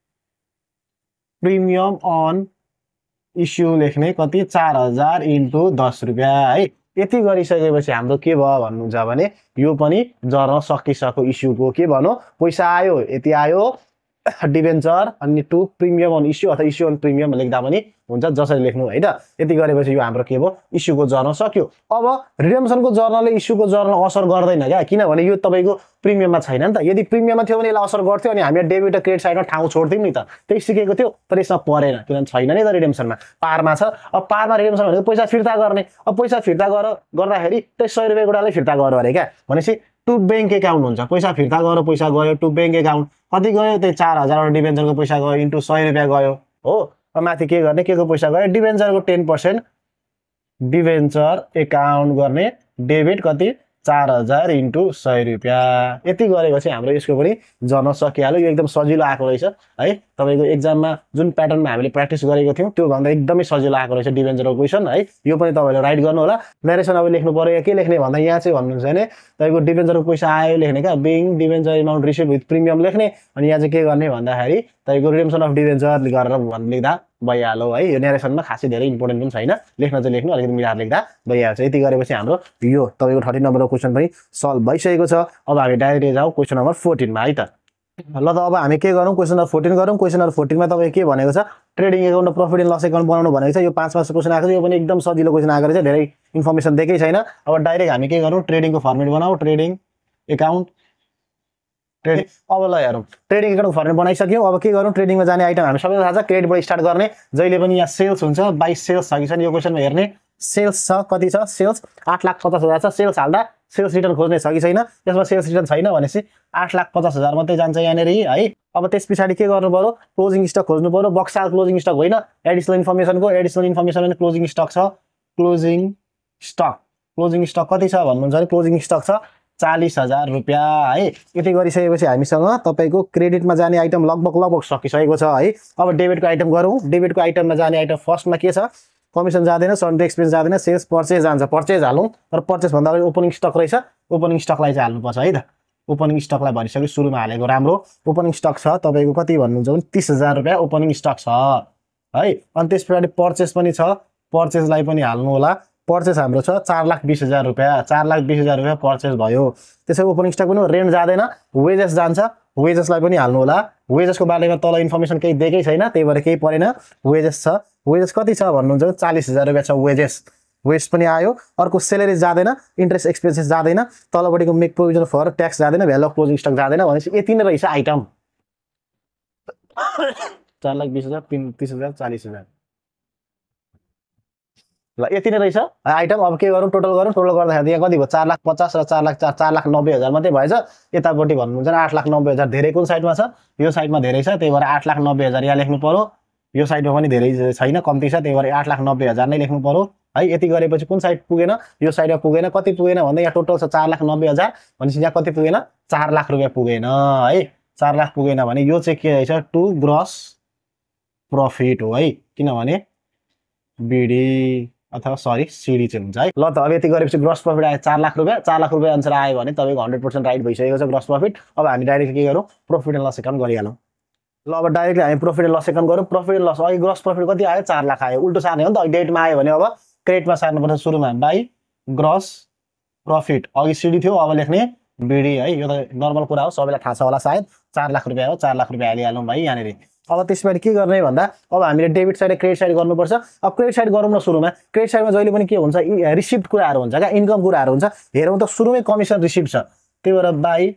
प्रिमियम अन इस्यु लेख्ने कति? चार हजार इन्टु दस रुपियाँ है। यति गरिसकेपछि हाम्रो के भयो भन्नुहुन्छ भने यो पनि जर्नल सकिसक्यो। इस्युको के भन्नु? पैसा आयो, यति आयो डिभेन्चर अनि टु प्रिमियम अन इस्यु अथवा इस्यु अन प्रिमियम लेख्दा पनि हुन्छ, जसरी लेख्नु है त। यति गरेपछि यो हाम्रो के भयो? इस्युको जर्नल सक्यो। अब रिडेम्सनको जर्नलले इस्युको जर्नल असर गर्दैन क्या, किनभने यो तपाईँको प्रिमियममा छैन नि त। यदि प्रिमियममा थियो भने यसलाई असर गर्थ्यो अनि हामी डेबिट र क्रेडिट साइडमा ठाउँ छोड्थ्यौँ नि त, त्यही सिकेको थियो। तर यसमा परेन किनभने छैन नि त रिडेम्सनमा, पारमा छ। अब पारमा रिडेम्सन भनेको पैसा फिर्ता गर्ने। अब पैसा फिर्ता गर गर्दाखेरि त्यही सय रुपियाँ गुडाले फिर्ता गर्यो अरे क्या। भनेपछि टु ब्याङ्क एकाउन्ट हुन्छ, पैसा फिर्ता गरेर पैसा गयो टु ब्याङ्क एकाउन्ट। कति गयो? त्यही चार हजारवटा डिभेन्चरको पैसा गयो इन्टु सय रुपियाँ गयो हो। अब माथि के गर्ने? के को पैसा गयो? डिभेन्चरको टेन पर्सेन्ट डिभेन्चर एकाउन्ट गर्ने, डेबिट कति? चार हजार इन्टु सय रुपियाँ। यति गरेपछि हाम्रो यसको पनि जर्नल सकिहाल्यो। यो एकदम सजिलो आएको रहेछ है। तपाईको एक्जाममा जुन प्याटर्नमा हामीले प्र्याक्टिस गरेको थियौं त्यो भन्दा एकदमै सजिलो आएको रहेछ डिभेन्चरको क्वेशन है यो पनि तपाईले राइट गर्नु होला नरेसन अब लेख्नु पर्यो के लेख्ने भन्दा यहाँ चाहिँ भन्नुहुन्छ भने तपाईको डिभेन्चरको पैसा आयो लेख्ने का being debenture amount receive with premium लेख्ने अनि यहाँ चाहिँ के गर्ने भन्दाखेरि तपाईको रिडेम्पसन अफ डिभेन्चर गरेर भन्न लेख्दा भइहाल्यो है यो नरेसनमा खासै धेरै इम्पोर्टेन्ट पनि छैन लेख्न चाहिँ लेख्नु अलिकति मिलाएर लेख्दा भइहाल्छ यति गरेपछि हाम्रो यो तपाईको थर्टी नम्बरको क्वेशन पनि सल्भ भइसकेको छ अब हामी डाइरेक्ट जाऊ क्वेशन नम्बर फोर्टीन मा है त ल त अब हामी के गरौँ क्वेशन नम्बर फोर्टीन गरौँ क्वेशन नम्बर फोर्टीन मा तपाईको के भनेको छ trading account profit and loss account बनाउनु भनेको छ यो पाँच पाँच क्वेशन आएको छ यो पनि एकदम सजिलो क्वेशन आएको रहेछ धेरै इन्फर्मेसन दिएकै छैन अब डाइरेक्ट हामी के गरौँ ट्रेडिङको फर्मेट बनाऊ ट्रेडिङ एकाउन्ट ट्रेडिङ अब ल हेरौँ ट्रेडिङ एकाउन्ट फर्मेट बनाइसक्यौँ अब के गरौँ ट्रेडिङमा जाने आइटम हामी सबैलाई थाहा छ क्रेडिटबाट स्टार्ट गर्ने जहिले पनि यहाँ सेल्स हुन्छ बाई सेल्स छ कि छैन यो क्वेशनमा हेर्ने सेल्स छ कति छ सेल्स आठ लाख पचास हजार छ सेल्स हाल्दा सेल्स रिटर्न खोज्ने छ कि छैन त्यसमा सेल्स रिटर्न छैन भनेपछि आठ लाख पचास हजार मात्रै जान्छ यहाँनिर है अब त्यस पछाडि के गर्नु पर्यो क्लोजिङ स्टक खोज्नु पर्यो बक्साल क्लोजिङ स्टक होइन एडिसनल इन्फर्मेसनको एडिसनल इन्फर्मेसन भने क्लोजिङ स्टक छ क्लोजिङ स्टक क्लोजिङ स्टक कति छ भन्नुहुन्छ भने क्लोजिङ स्टक छ चालीस हजार रुपियाँ है यति गरिसकेपछि हामीसँग तपाईको क्रेडिटमा जाने आइटम लगभग लगभग सकिसकेको छ है अब डेबिटको आइटम गरौँ डेबिटको आइटममा जाने आइटम फर्स्टमा के छ कमिसन जाँदैन सन्डे एक्सपेन्स जाँदैन सेल्स पर्चेज जान्छ पर्चेज हालौँ तर पर्चेज भन्दा अगाडि ओपनिङ स्टक रहेछ ओपनिङ स्टकलाई चाहिँ हाल्नुपर्छ है त ओपनिङ स्टकलाई भनिसक्यो सुरुमा हालेको राम्रो ओपनिङ स्टक छ तपाईको कति भन्नुहुन्छ भने तीस हजार रुपियाँ ओपनिङ स्टक छ है अनि त्यस पछाडि पर्चेज पनि छ पर्चेजलाई पनि हाल्नु होला पर्चेज हाम्रो छ चार लाख बीस हजार रुपियाँ चार लाख बीस हजार रुपियाँ पर्चेज भयो त्यसै ओपनिङ स्टक पनि रेन्ट जाँदैन वेजेस जान्छ वेजेसलाई पनि हाल्नु होला वेजेसको बारेमा तल इन्फर्मेसन केही दिएकै छैन त्यही भएर केही परेन वेजेस छ वेजेस कति छ भन्नुहुन्छ चालीस हजार रुपियाँ छ वेजेस वेज पनि आयो अर्को सेलेरिज जाँदैन इन्ट्रेस्ट एक्सपेन्सेस जाँदैन तलपट्टिको मेक प्रोभिजन फर ट्याक्स जाँदैन भ्यालु अफ क्लोजिङ स्टक जाँदैन भनेपछि यति नै रहेछ आइटम चार लाख बीस हजार तीस हजार चालीस हजार ल यति नै रहेछ आइटम अब के गरौँ टोटल गरौँ टोटल गर्दाखेरि यहाँ कति भयो चार लाख पचास र चार लाख चार चार लाख नब्बे हजार मात्रै भएछ यतापट्टि भन्नुहुन्छ आठ लाख नब्बे हजार धेरै कुन साइडमा छ यो साइडमा धेरै छ त्यही भएर आठ लाख नब्बे हजार यहाँ लेख्नु पर्यो यो साइडमा पनि धेरै छैन कम्ती छ त्यही भएर आठ लाख नब्बे हजार नै लेख्नु पर्यो है यति गरेपछि कुन साइड पुगेन यो साइडमा पुगेन कति पुगेन भन्दा यहाँ टोटल छ चार लाख नब्बे हजार भनेपछि यहाँ कति पुगेन चार लाख रुपियाँ पुगेन है चार लाख पुगेन भने यो चाहिँ के रहेछ टु ग्रस प्रफिट हो है किनभने बिडी अथवा सरी सिडी चाहिँ हुन्छ है ल त अब यति गरेपछि ग्रस प्रफिट आयो चार लाख रुपियाँ चार लाख रुपियाँ अनुसार आयो भने तपाईँको हन्ड्रेड पर्सेन्ट राइट भइसकेको छ ग्रस प्रफिट अब हामी डाइरेक्ट के गरौँ प्रफिट एन्ड लस एकाउन्ट गरिहालौँ ल अब डाइरेक्टली हामी प्रफिट एन्ड लस एकाउन्ट गरौँ प्रफिट एन्ड लस अघि ग्रस प्रफिट कति आयो चार लाख आयो उल्टो सार्ने हो नि त डेबिटमा आयो भने अब क्रेडिटमा सार्नुपर्छ सुरुमा बाई ग्रस प्रफिट अघि सिडी थियो अब लेख्ने बिडी है यो त नर्मल कुरा हो सबैलाई थाहा छ होला सायद चार लाख रुपियाँ हो चार लाख रुपियाँ हालिहालौँ भाइ यहाँनिर अब त्यसपछि के गर्ने भन्दा अब हामीले डेबिट साइड क्रेडिट साइड गर्नुपर्छ अब क्रेडिट साइड गरौँ न सुरुमा क्रेडिट साइडमा जहिले पनि के हुन्छ रिसिप्ट कुराहरू हुन्छ क्या इन्कम कुराहरू हुन्छ हेरौँ त सुरुमै कमिसन रिसिप्ट छ त्यही भएर by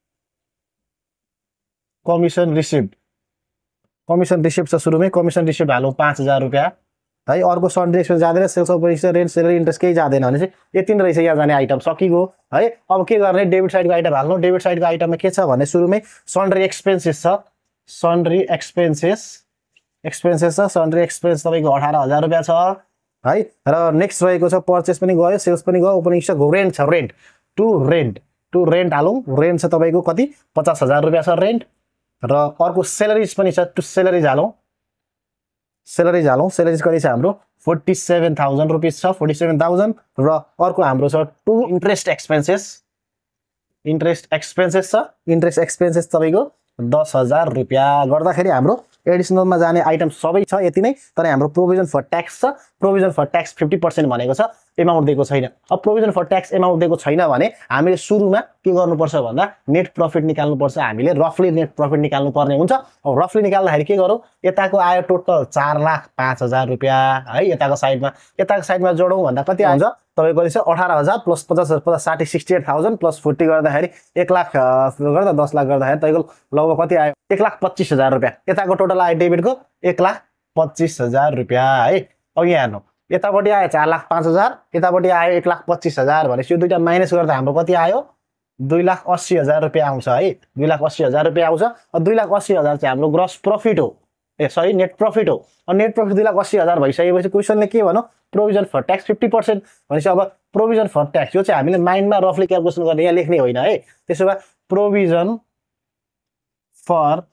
commission receipt commission receipt छ सुरुमै कमिसन रिसिप्ट हालौँ पाँच हजार रुपियाँ है अर्को सन्डे एक्सपेन्स जाँदैन sales of rent salary interest केही जाँदैन भने चाहिँ यति नै रहेछ यहाँ जाने आइटम सकिगयो है अब के गर्ने डेबिट साइडको आइटम हाल्नु डेबिट साइडको आइटममा के छ भने सुरुमै सन्ड्री एक्सपेन्सेस छ सन्ड्री एक्सपेन्सेस एक्सपेन्सेस छ सन्ड्री एक्सपेन्स तपाईँको अठार हजार रुपियाँ छ है र नेक्स्ट रहेको छ पर्चेस पनि गयो सेल्स पनि गयो ओपनिङ स्टक रेन्ट छ rent to rent to rent हालौँ रेन्ट छ तपाईँको कति पचास हजार रुपियाँ छ रेन्ट र अर्को सेलरिज पनि छ टु सेलरिज हालौँ सेलरिज हालौँ सेलरिज कति छ हाम्रो फोर्टी सेभेन थाउजन्ड रुपिस छ फोर्टी सेभेन थाउजन्ड र अर्को हाम्रो छ to interest expenses interest expenses छ इन्ट्रेस्ट एक्सपेन्सेस तपाईँको दस हजार रुपियाँ गर्दाखेरि हाम्रो एडिसनलमा जाने आइटम सबै छ यति नै तर हाम्रो प्रोभिजन फर ट्याक्स छ provision for tax fifty percent भनेको छ एमाउन्ट दिएको छैन अब प्रोभिजन फर ट्याक्स एमाउन्ट दिएको छैन भने हामीले सुरुमा के गर्नुपर्छ भन्दा नेट प्रफिट निकाल्नुपर्छ हामीले रफली नेट प्रफिट निकाल्नु पर्ने हुन्छ अब रफली निकाल्दाखेरि के गरौँ यताको आयो टोटल चार लाख पाँच हजार रुपियाँ है यताको साइडमा यताको साइडमा जोडौँ भन्दा कति आउँछ तपाईँको कति छ अठार हजार प्लस पचास पचास साठी sixty eight thousand plus forty गर्दाखेरि एक लाख गर्दा दस लाख गर्दाखेरि तपाईँको लगभग कति आयो एक लाख पच्चिस हजार रुपियाँ यताको टोटल आयो डेबिटको एक लाख पच्चिस हजार रुपियाँ है अब यहाँ हेर्नु यतापट्टि आयो चार लाख पाँच हजार यतापट्टि आयो एक लाख पच्चिस हजार भनेपछि यो दुईवटा माइनस गर्दा हाम्रो कति आयो दुई लाख अस्सी हजार रुपियाँ आउँछ है दुई लाख अस्सी हजार रुपियाँ आउँछ दुई लाख अस्सी हजार चाहिँ हाम्रो ग्रस प्रफिट हो ए सरी नेट प्रफिट हो अनि नेट प्रफिट दुई लाख अस्सी हजार भइसकेपछि क्वेसनले के भनौँ provision for tax fifty percent भनेपछि अब प्रोभिजन फर ट्याक्स यो चाहिँ हामीले माइन्डमा रफली क्यालकुलेसन गर्ने यहाँ लेख्ने होइन है त्यसो भए प्रोभिजन फर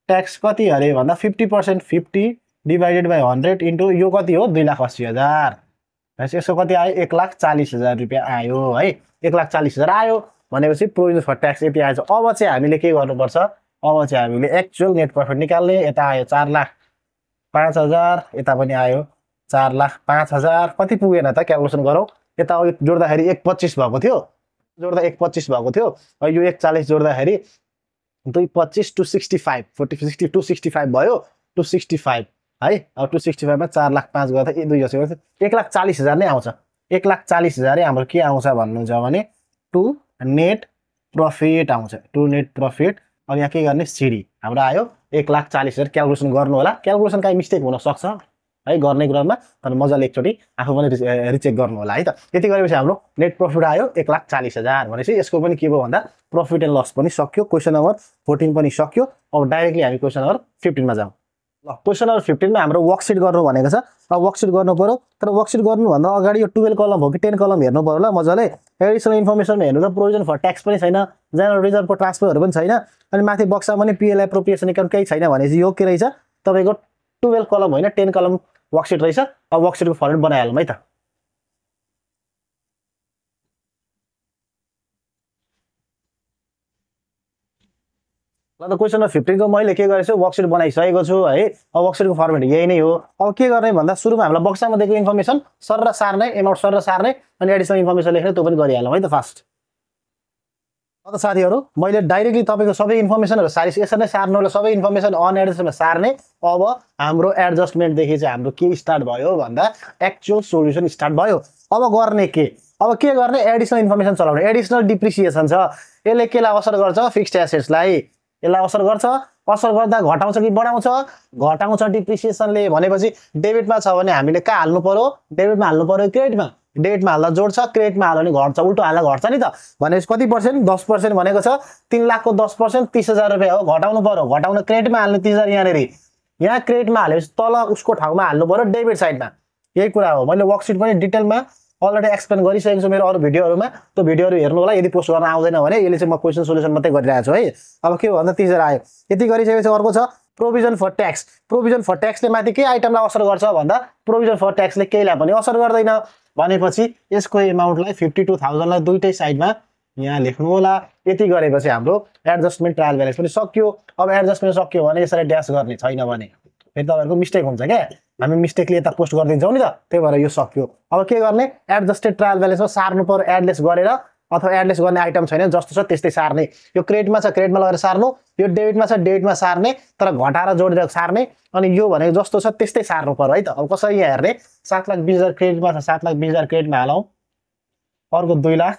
ट्याक्स कति अरे भन्दा fifty percent fifty divided by hundred into यो कति हो दुई लाख अस्सी हजार भनेपछि यसको कति आयो एक लाख चालिस हजार रुपियाँ आयो है एक लाख चालिस हजार आयो भनेपछि प्रोभिजन फर ट्याक्स यति आएछ अब चाहिँ हामीले के गर्नुपर्छ अब चाहिँ हामीले एक्चुअल नेट प्रफिट निकाल्ने यता आयो चार लाख पाँच हजार यता पनि आयो चार लाख पाँच हजार कति पुगेन त क्यालकुलेसन गरौँ यता जोड्दाखेरि एक पच्चिस भएको थियो जोड्दा एक पच्चिस भएको थियो यो एक चालिस जोड्दाखेरि दुई पच्चिस two sixty five forty sixty two sixty five भयो टू सिक्सटी फाइभ है अब टू सिक्सटी फाइभमा चार लाख पाँच गर्दा ए दुई जस्तो एक लाख चालिस हजार नै आउँछ एक लाख चालिस हजारै हाम्रो के आउँछ भन्नुहुन्छ भने टु नेट प्रफिट आउँछ टु नेट प्रफिट अब यहाँ के गर्ने सिडी हाम्रो आयो एक लाख चालिस हजार क्यालकुलेसन गर्नु होला क्यालकुलेसन काहीँ मिस्टेक हुनसक्छ है गर्ने क्रममा तर मजाले एकचोटि आफू पनि रिचेक गर्नु होला है त यति गरेपछि हाम्रो नेट प्रफिट आयो एक लाख चालिस हजार भनेपछि यसको पनि के भयो भन्दा प्रफिट एन्ड लस पनि सक्यो क्वेसन नम्बर फोर्टिन पनि सक्यो अब डाइरेक्टली हामी क्वेसन नम्बर फिफ्टिनमा जाउँ ल क्वेसन नम्बर फिफ्टिनमा हाम्रो वर्कसिट गर्नु भनेको छ अब वर्कसिट गर्नु पर्यो तर वर्कसिट गर्नुभन्दा अगाडि यो टुवेल्भ कलम हो कि टेन कलम हेर्नु पर्यो ल मजाले एडिसनल इन्फर्मेसनमा हेर्नु त प्रोभिजन फर ट्याक्स पनि छैन जेनरल रिजर्भको ट्रान्सफरहरू पनि छैन अनि माथि बक्समा पनि पिएल एप्रोप्रिएसन एकाउन्ट केही छैन भनेपछि यो के रहेछ तपाईँको टुवेल्भ कलम होइन टेन कलम वर्कसिट रहेछ अब वर्कसिटको फर्मेट बनाइहालौँ है त ल त क्वेसन नम्बर फिफ्टिनको मैले के गरेछु वर्कसिट बनाइसकेको छु है अब वर्कसिटको फर्मेट यही नै हो अब के गर्ने भन्दा सुरुमा हामीलाई बक्समा दिएको इन्फर्मेसन सर र सार्ने एमाउन्ट सर र सार्ने अनि एडिसनल इन्फर्मेसन लेख्ने त्यो पनि गरिहालौँ है त फास्ट अब साथीहरू मैले डाइरेक्टली तपाईँको सबै इन्फर्मेसनहरू सारिस यसरी नै सार्नु होला सबै इन्फर्मेसन अन एडिसनमा सार्ने अब हाम्रो एडजस्टमेन्टदेखि चाहिँ हाम्रो के स्टार्ट भयो भन्दा एक्चुअल सोल्युसन स्टार्ट भयो अब गर्ने के अब के गर्ने एडिसनल इन्फर्मेसन चलाउने एडिसनल डिप्रिसिएसन छ यसले केलाई असर गर्छ फिक्स्ड एसेट्सलाई यसलाई असर गर्छ असर गर्दा घटाउँछ कि बढाउँछ घटाउँछ डिप्रिसिएसनले भनेपछि डेबिटमा छ भने हामीले कहाँ हाल्नु पर्यो डेबिटमा हाल्नु पर्यो क्रेडिटमा डेबिटमा हाल्दा जोड्छ क्रेडिटमा हाल्यो भने घट्छ उल्टो हाल्दा घट्छ नि त भनेपछि कति पर्सेन्ट दस पर्सेन्ट भनेको छ तीन लाखको दस पर्सेन्ट तिस हजार रुपियाँ हो घटाउनु पर्यो घटाउन क्रेडिटमा हाल्ने तिस हजार यहाँनिर यहाँ क्रेडिटमा हालेपछि तल उसको ठाउँमा हाल्नु पर्यो डेबिट साइडमा यही कुरा हो मैले वर्कसिट पनि डिटेलमा अलरेडी एक्सप्लेन गरिसकेको छु मेरो अरू भिडियोहरूमा त्यो भिडियोहरू हेर्नु होला यदि पोस्ट गर्न आउँदैन भने यसले चाहिँ म क्वेसन सोल्युसन मात्रै गरिरहेको छु है अब के भन्दा तिस हजार आयो यति गरिसकेपछि अर्को छ provision for tax provision for ट्याक्सले माथि के आइटमलाई असर गर्छ भन्दा प्रोभिजन फर ट्याक्सले केहीलाई पनि असर गर्दैन भनेपछि यसको एमाउन्टलाई फिफ्टी टू थाउजन्डलाई दुइटै साइडमा यहाँ लेख्नु होला यति गरेपछि हाम्रो एडजस्टमेन्ट ट्रायल ब्यालेन्स पनि सक्यो अब एडजस्टमेन्ट सक्यो भने यसरी ड्यास गर्ने छैन भने फेरि तपाईँहरूको मिस्टेक हुन्छ क्या हामी मिस्टेकले यता पोस्ट गरिदिन्छौँ नि त त्यही भएर यो सक्यो अब के गर्ने एडजस्टेड ट्रायल ब्यालेन्समा सार्नु पर्यो एडलेस गरेर अथवा एडलेस गर्ने आइटम छैन जस्तो छ त्यस्तै सार्ने यो क्रेडिटमा छ क्रेडिटमा लगेर सार्नु यो डेबिटमा छ डेबिटमा सार्ने तर घटाएर जोडेर सार्ने अनि यो भनेको जस्तो छ त्यस्तै सार्नु पर्यो है त अब कसरी यहाँ हेर्ने सात लाख बिस हजार क्रेडिटमा छ सात लाख बिस हजार क्रेडिटमा हालौँ अर्को दुई लाख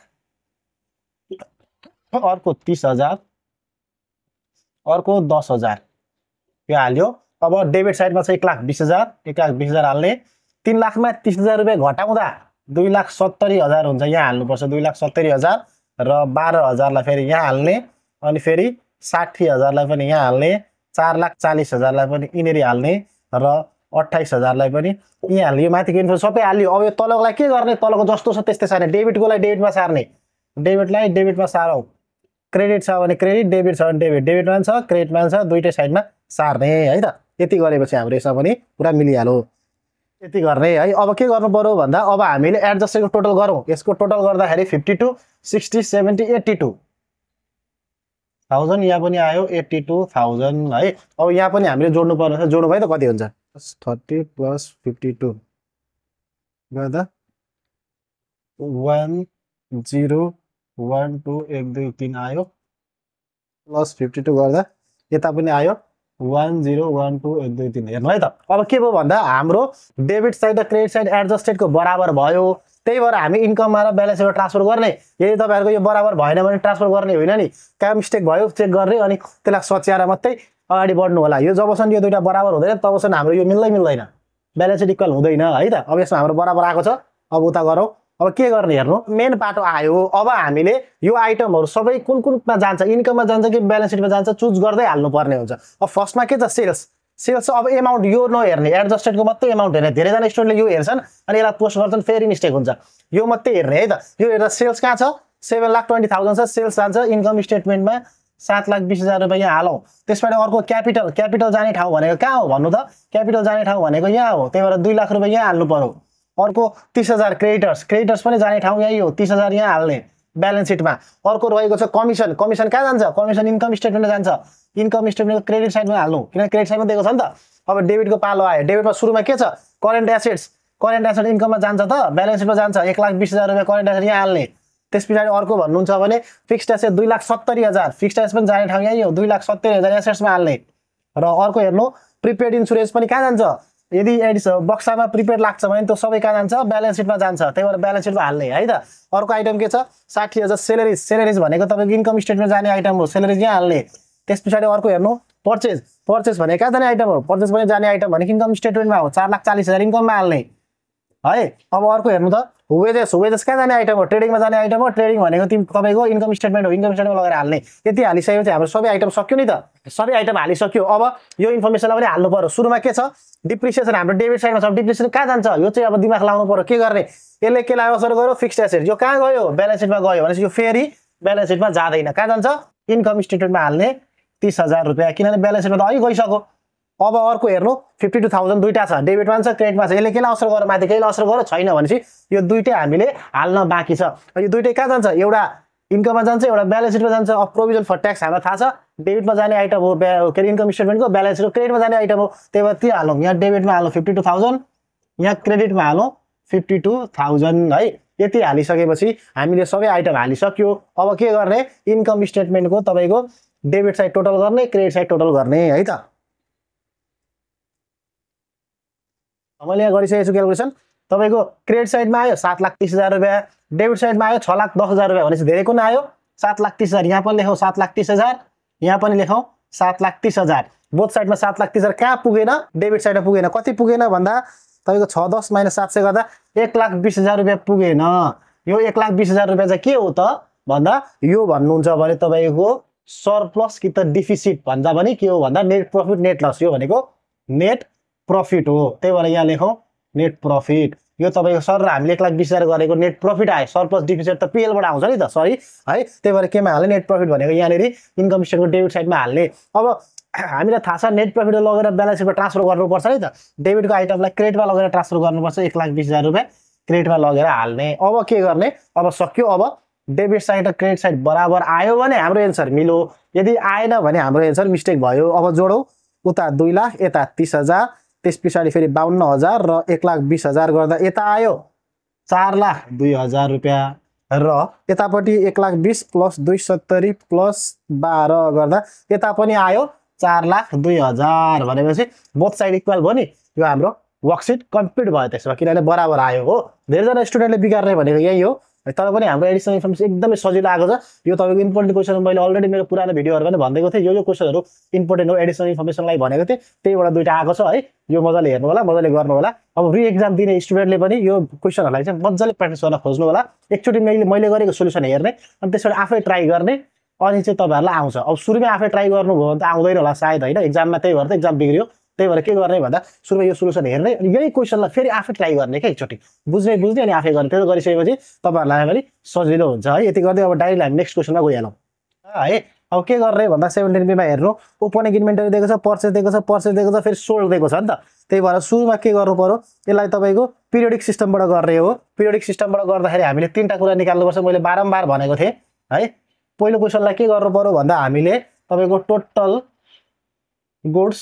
अर्को तिस हजार अर्को दस हजार यो हाल्यो अब डेबिट साइडमा छ एक लाख बिस हजार एक लाख बिस हजार हाल्ने तीन लाखमा तिस हजार रुपियाँ घटाउँदा दुई लाख सत्तरी हजार हुन्छ यहाँ हाल्नुपर्छ दुई लाख सत्तरी हजार र बाह्र हजारलाई फेरि यहाँ हाल्ने अनि फेरि साठी हजारलाई पनि यहाँ हाल्ने चार लाख चालिस हजारलाई पनि यिनीहरू हाल्ने र अट्ठाइस हजारलाई पनि यहाँ हाल्ने यो माथिको इन्फो सबै हाल्यो अब यो तलकोलाई के गर्ने तलको जस्तो छ त्यस्तै सार्ने डेबिटकोलाई डेबिटमा सार्ने डेबिटलाई डेबिटमा सारौँ क्रेडिट छ भने क्रेडिट डेबिट छ भने डेबिट डेबिटमा छ क्रेडिटमा छ दुइटै साइडमा सार्ने है त यति गरेपछि हाम्रो यसमा पनि पुरा मिलिहाल्यो यति गर्ने है अब के गर्नु पर्यो भन्दा अब हामीले एडजस्टेडको टोटल गरौँ यसको टोटल गर्दाखेरि fifty two sixty seventy eighty two thousand यहाँ पनि आयो एट्टी टू थाउजन्ड है अब यहाँ पनि हामीले जोड्नु पर्ने छ जोड्नु भयो त कति हुन्छ थर्टी प्लस फिफ्टी टू गर्दा वान जिरो वान टू एक दुई तिन आयो प्लस फिफ्टी टू गर्दा यता पनि आयो वान जिरो वान टू एक दुई तिन हेर्नु है त अब के भयो भन्दा हाम्रो डेबिट साइड र क्रेडिट साइड एडजस्टेडको बराबर भयो त्यही भएर हामी इन्कममा र ब्यालेन्सबाट ट्रान्सफर गर्ने यदि तपाईँहरूको यो बराबर भएन भने ट्रान्सफर गर्ने होइन नि कहाँ मिस्टेक भयो चेक गर्ने अनि त्यसलाई सच्याएर मात्रै अगाडि बढ्नु होला यो जबसम्म यो दुइटा बराबर हुँदैन तबसम्म हाम्रो यो मिल्दै मिल्दैन ब्यालेन्स सिट इक्वल हुँदैन है त अब यसमा हाम्रो बराबर आएको छ अब उता गरौँ अब के गर्ने हेर्नु मेन बाटो आयो अब हामीले यो आइटमहरू सबै कुन कुनमा जान्छ इन्कममा जान्छ कि ब्यालेन्स सिटमा जान्छ चुज गर्दै हाल्नु पर्ने हुन्छ अब फर्स्टमा के छ सेल्स सेल्स अब एमाउन्ट यो नहेर्ने एडजस्टेडको मात्रै एमाउन्ट हेर्ने धेरैजना स्टुडेन्टले यो हेर्छन् अनि यसलाई पोस्ट गर्छन् फेरि मिस्टेक हुन्छ यो मात्रै हेर्ने है त यो हेर्दा सेल्स कहाँ छ सेभेन लाख ट्वेन्टी थाउजन्ड छ सेल्स जान्छ इन्कम स्टेटमेन्टमा सात लाख बीस हजार रुपियाँ यहाँ हालौँ। त्यसबाट अर्को क्यापिटल क्यापिटल जाने ठाउँ भनेको कहाँ हो भन्नु त? क्यापिटल जाने ठाउँ भनेको यहाँ हो, त्यही भएर दुई लाख रुपियाँ यहाँ हाल्नु पर्यो। अर्को तीस हजार क्रेडिटर्स क्रेडिटर्स पनि जाने ठाउँ यही हो, तीस हजार यहाँ हाल्ने ब्यालेन्स सिटमा। अर्को रहेको छ कमिसन कमिसन कहाँ जान्छ? कमिसन इन्कम स्टेटमेन्टमा जान्छ, इन्कम स्टेटमेन्टको क्रेडिट साइडमा हाल्नु, किनकि क्रेडिट साइडमा दिएको छ नि त। अब डेबिटको पालो आयो, डेबिटमा सुरुमा के छ? करेन्ट एसेट्स करेन्ट एसेट इन्कममा जान्छ त, ब्यालेन्स सिटमा जान्छ, एक लाख बीस हजार रुपियाँ करेन्ट एसेट यहाँ हाल्ने। त्यस पछाडि अर्को भन्नुहुन्छ भने फिक्स्ड एसेट दुई लाख सत्तरी हजार फिक्स्ड एसेट पनि जाने ठाउँ यही हो, दुई लाख सत्तरी हजार एसेट्समा हाल्ने। र अर्को हेर्नु प्रिपेड इन्सुरेन्स पनि कहाँ जान्छ? यदि एडिस बक्सामा प्रिपेड लाग्छ भने त्यो सबै कहाँ जान्छ? ब्यालेन्स सिटमा जान्छ, त्यही भएर ब्यालेन्स सिटमा हाल्ने है त। अर्को आइटम के छ? साठी हजार सेलेरिज सेलेरिज भनेको तपाईँको इन्कम स्टेटमेन्ट जाने आइटम हो, सेलेरिज यहाँ हाल्ने। त्यस पछाडि अर्को हेर्नु पर्चेज पर्चेज भनेको कहाँ जाने आइटम हो? पर्चेज पनि जाने आइटम भनेको इन्कम स्टेटमेन्टमा हो, चार लाख चालिस हजार इन्कममा हाल्ने है। अब अर्को हेर्नु त वेजेस वेजेस कहाँ जाने आइटम हो? ट्रेडिङमा जाने आइटम हो, ट्रेडिङ भनेको तिमी तपाईँको इन्कम स्टेटमेन्ट हो, इन्कम स्टेटमेन्टमा लगेर हाल्ने। यति हालिसकेपछि हाम्रो सबै आइटम सक्यो नि त, सबै आइटम हालिसक्यो। अब यो इन्फर्मेसनलाई पनि हाल्नु पर्यो। सुरुमा के छ? डिप्रिसिएसन हाम्रो डेबिट साइडमा छ, डिप्रिसिएसन कहाँ जान्छ? यो चाहिँ अब दिमाग लाउनु पर्यो के गर्ने। यसले केलाई असर गर्यो? फिक्स्ड एसेट, यो कहाँ गयो? ब्यालेन्स सिटमा गयो भनेपछि यो फेरि ब्यालेन्स सिटमा जाँदैन, कहाँ जान्छ? इन्कम स्टेटमेन्टमा हाल्ने तीस हजार रुपियाँ, किनभने ब्यालेन्स सिटमा त अघि गइसक्यो। अब अर्को हेर्नु फिफ्टी टू थाउजन्ड दुईवटा छ, डेबिटमा छ क्रेडिटमा छ, यसले केलाई असर गर्यो? माथि केहीलाई असर गर्यो छैन भनेपछि यो दुइटै हामीले हाल्न बाँकी छ। यो दुइटै कहाँ जान्छ? एउटा इन्कममा जान्छ, एउटा ब्यालेन्स सिटमा जान्छ। अब प्रोभिजन फर ट्याक्स हामीलाई थाहा छ डेबिटमा जाने आइटम हो, के अरे इन्कम स्टेटमेन्टको ब्यालेन्स सिटको क्रेडिटमा जाने आइटम हो, त्यही भएर त्यो हालौँ। यहाँ डेबिटमा हालौँ फिफ्टी टू थाउजन्ड, यहाँ क्रेडिटमा हालौँ फिफ्टी टू थाउजन्ड है। यति हालिसकेपछि हामीले सबै आइटम हालिसक्यो। अब के गर्ने? इन्कम स्टेटमेन्टको तपाईँको डेबिट साइड टोटल गर्ने, क्रेडिट साइड टोटल गर्ने है त। मैले यहाँ गरिसकेको छु क्यालकुलेसन। तपाईँको क्रेडिट साइडमा आयो सात लाख तीस हजार रुपियाँ, डेबिट साइडमा आयो छ लाख दस हजार रुपियाँ भनेपछि धेरै कुन आयो? सात लाख तीस हजार। यहाँ पनि लेखौँ सात लाख तीस हजार, यहाँ पनि लेखौँ सात लाख तीस हजार। बोथ साइडमा सात लाख तीस हजार कहाँ पुगेन? डेबिट साइडमा पुगेन। कति पुगेन भन्दा तपाईँको छ दस माइनस सात सय गर्दा एक लाख बिस हजार रुपियाँ पुगेन। यो एक लाख बिस हजार रुपियाँ चाहिँ के हो त भन्दा यो भन्नुहुन्छ भने तपाईँको सरप्लस कि त डिफिसिट भन्दा पनि के हो भन्दा नेट प्रफिट नेट लस, यो भनेको नेट प्रफिट हो, त्यही भएर यहाँ लेखौँ नेट प्रफिट। यो तपाईँको सर र हामीले एक लाख बिस हजार गरेको नेट प्रफिट आयो, सरप्लस डिफिसिट त पिएलबाट आउँछ नि त, सरी है। त्यही भएर केमा हाल्ने? नेट प्रफिट भनेको यहाँनिर इन्कम स्टेटमेन्टको डेबिट साइडमा हाल्ने। अब हामीलाई थाहा छ नेट प्रफिट लगेर ब्यालेन्स सिटमा ट्रान्सफर गर्नुपर्छ नि त, डेबिटको आइटमलाई क्रेडिटमा लगेर ट्रान्सफर गर्नुपर्छ, एक लाख बिस हजार रुपियाँ क्रेडिटमा लगेर हाल्ने। अब के गर्ने? अब सक्यो। अब डेबिट साइड र क्रेडिट साइड बराबर आयो भने हाम्रो एन्सर मिल्यो, यदि आएन भने हाम्रो एन्सर मिस्टेक भयो। अब जोडौँ, उता दुई लाख यता तीस हजार, त्यस पछाडि फेरि बाहन्न हजार र एक लाख बिस हजार गर्दा यता आयो चार लाख दुई हजार रुपियाँ, र यतापट्टि एक लाख बिस प्लस दुई सत्तरी प्लस बाह्र गर्दा यता पनि आयो चार लाख दुई हजार भनेपछि बोथ साइड इक्वल भयो नि। यो हाम्रो वर्कसिट कम्प्लिट भयो त्यसमा, किनभने बराबर आयो हो। धेरैजना स्टुडेन्टले बिगार्ने भनेको यही हो, तर पनि हाम्रो एडिसनल इन्फर्मेसन एकदमै सजिलो आएको छ। यो तपाईँको इम्पोर्टेन्ट क्वेसन मैले अलरेडी मेरो पुरानो भिडियोहरू पनि भनिदिएको थिएँ, यो यो क्वेसनहरू इम्पोर्टेन्ट हो एडिसनल इन्फर्मेसनलाई भनेको थिएँ, त्यहीबाट दुईवटा आएको छ है। यो मजाले हेर्नु होला, मजाले गर्नु होला। अब रि एक्जाम दिने स्टुडेन्टले पनि यो क्वेसनहरूलाई चाहिँ मजाले प्र्याक्टिस गर्न खोज्नु होला। एकचोटि मैले मैले गरेको सोल्युसन हेर्ने, अनि त्यसबाट आफै ट्राई गर्ने, अनि चाहिँ तपाईँहरूलाई आउँछ। अब सुरुमै आफै ट्राई गर्नुभयो भने त आउँदैन होला सायद होइन, एक्जाममा त्यही भएर त एक्जाम बिग्रियो। त्यही भएर के गर्ने भन्दा सुरुमा यो सोल्युसन हेर्ने, यही क्वेसनलाई फेरि आफै ट्राई गर्ने क्या, एकचोटि बुझ्ने बुझ्ने अनि आफै गर्ने। त्यो गरिसकेपछि तपाईँहरूलाई पनि सजिलो हुन्छ है। यति गर्दै अब डाइरेक्ट हामी नेक्स्ट क्वेसनमा गइहालौँ है। अब के गर्ने भन्दा सेभेन्टिन बीमा हेर्नु, ओपनिङ इन्भेन्टरी दिएको छ, पर्चेज दिएको छ, पर्चेज दिएको छ, फेरि सोल्ड दिएको छ नि त। त्यही भएर सुरुमा के गर्नु पर्यो? यसलाई तपाईँको पिरियडिक सिस्टमबाट गर्ने हो। पिरियडिक सिस्टमबाट गर्दाखेरि हामीले तिनवटा कुरा निकाल्नुपर्छ, मैले बारम्बार भनेको थिएँ है। पहिलो क्वेसनलाई के गर्नु पर्यो भन्दा हामीले तपाईँको total goods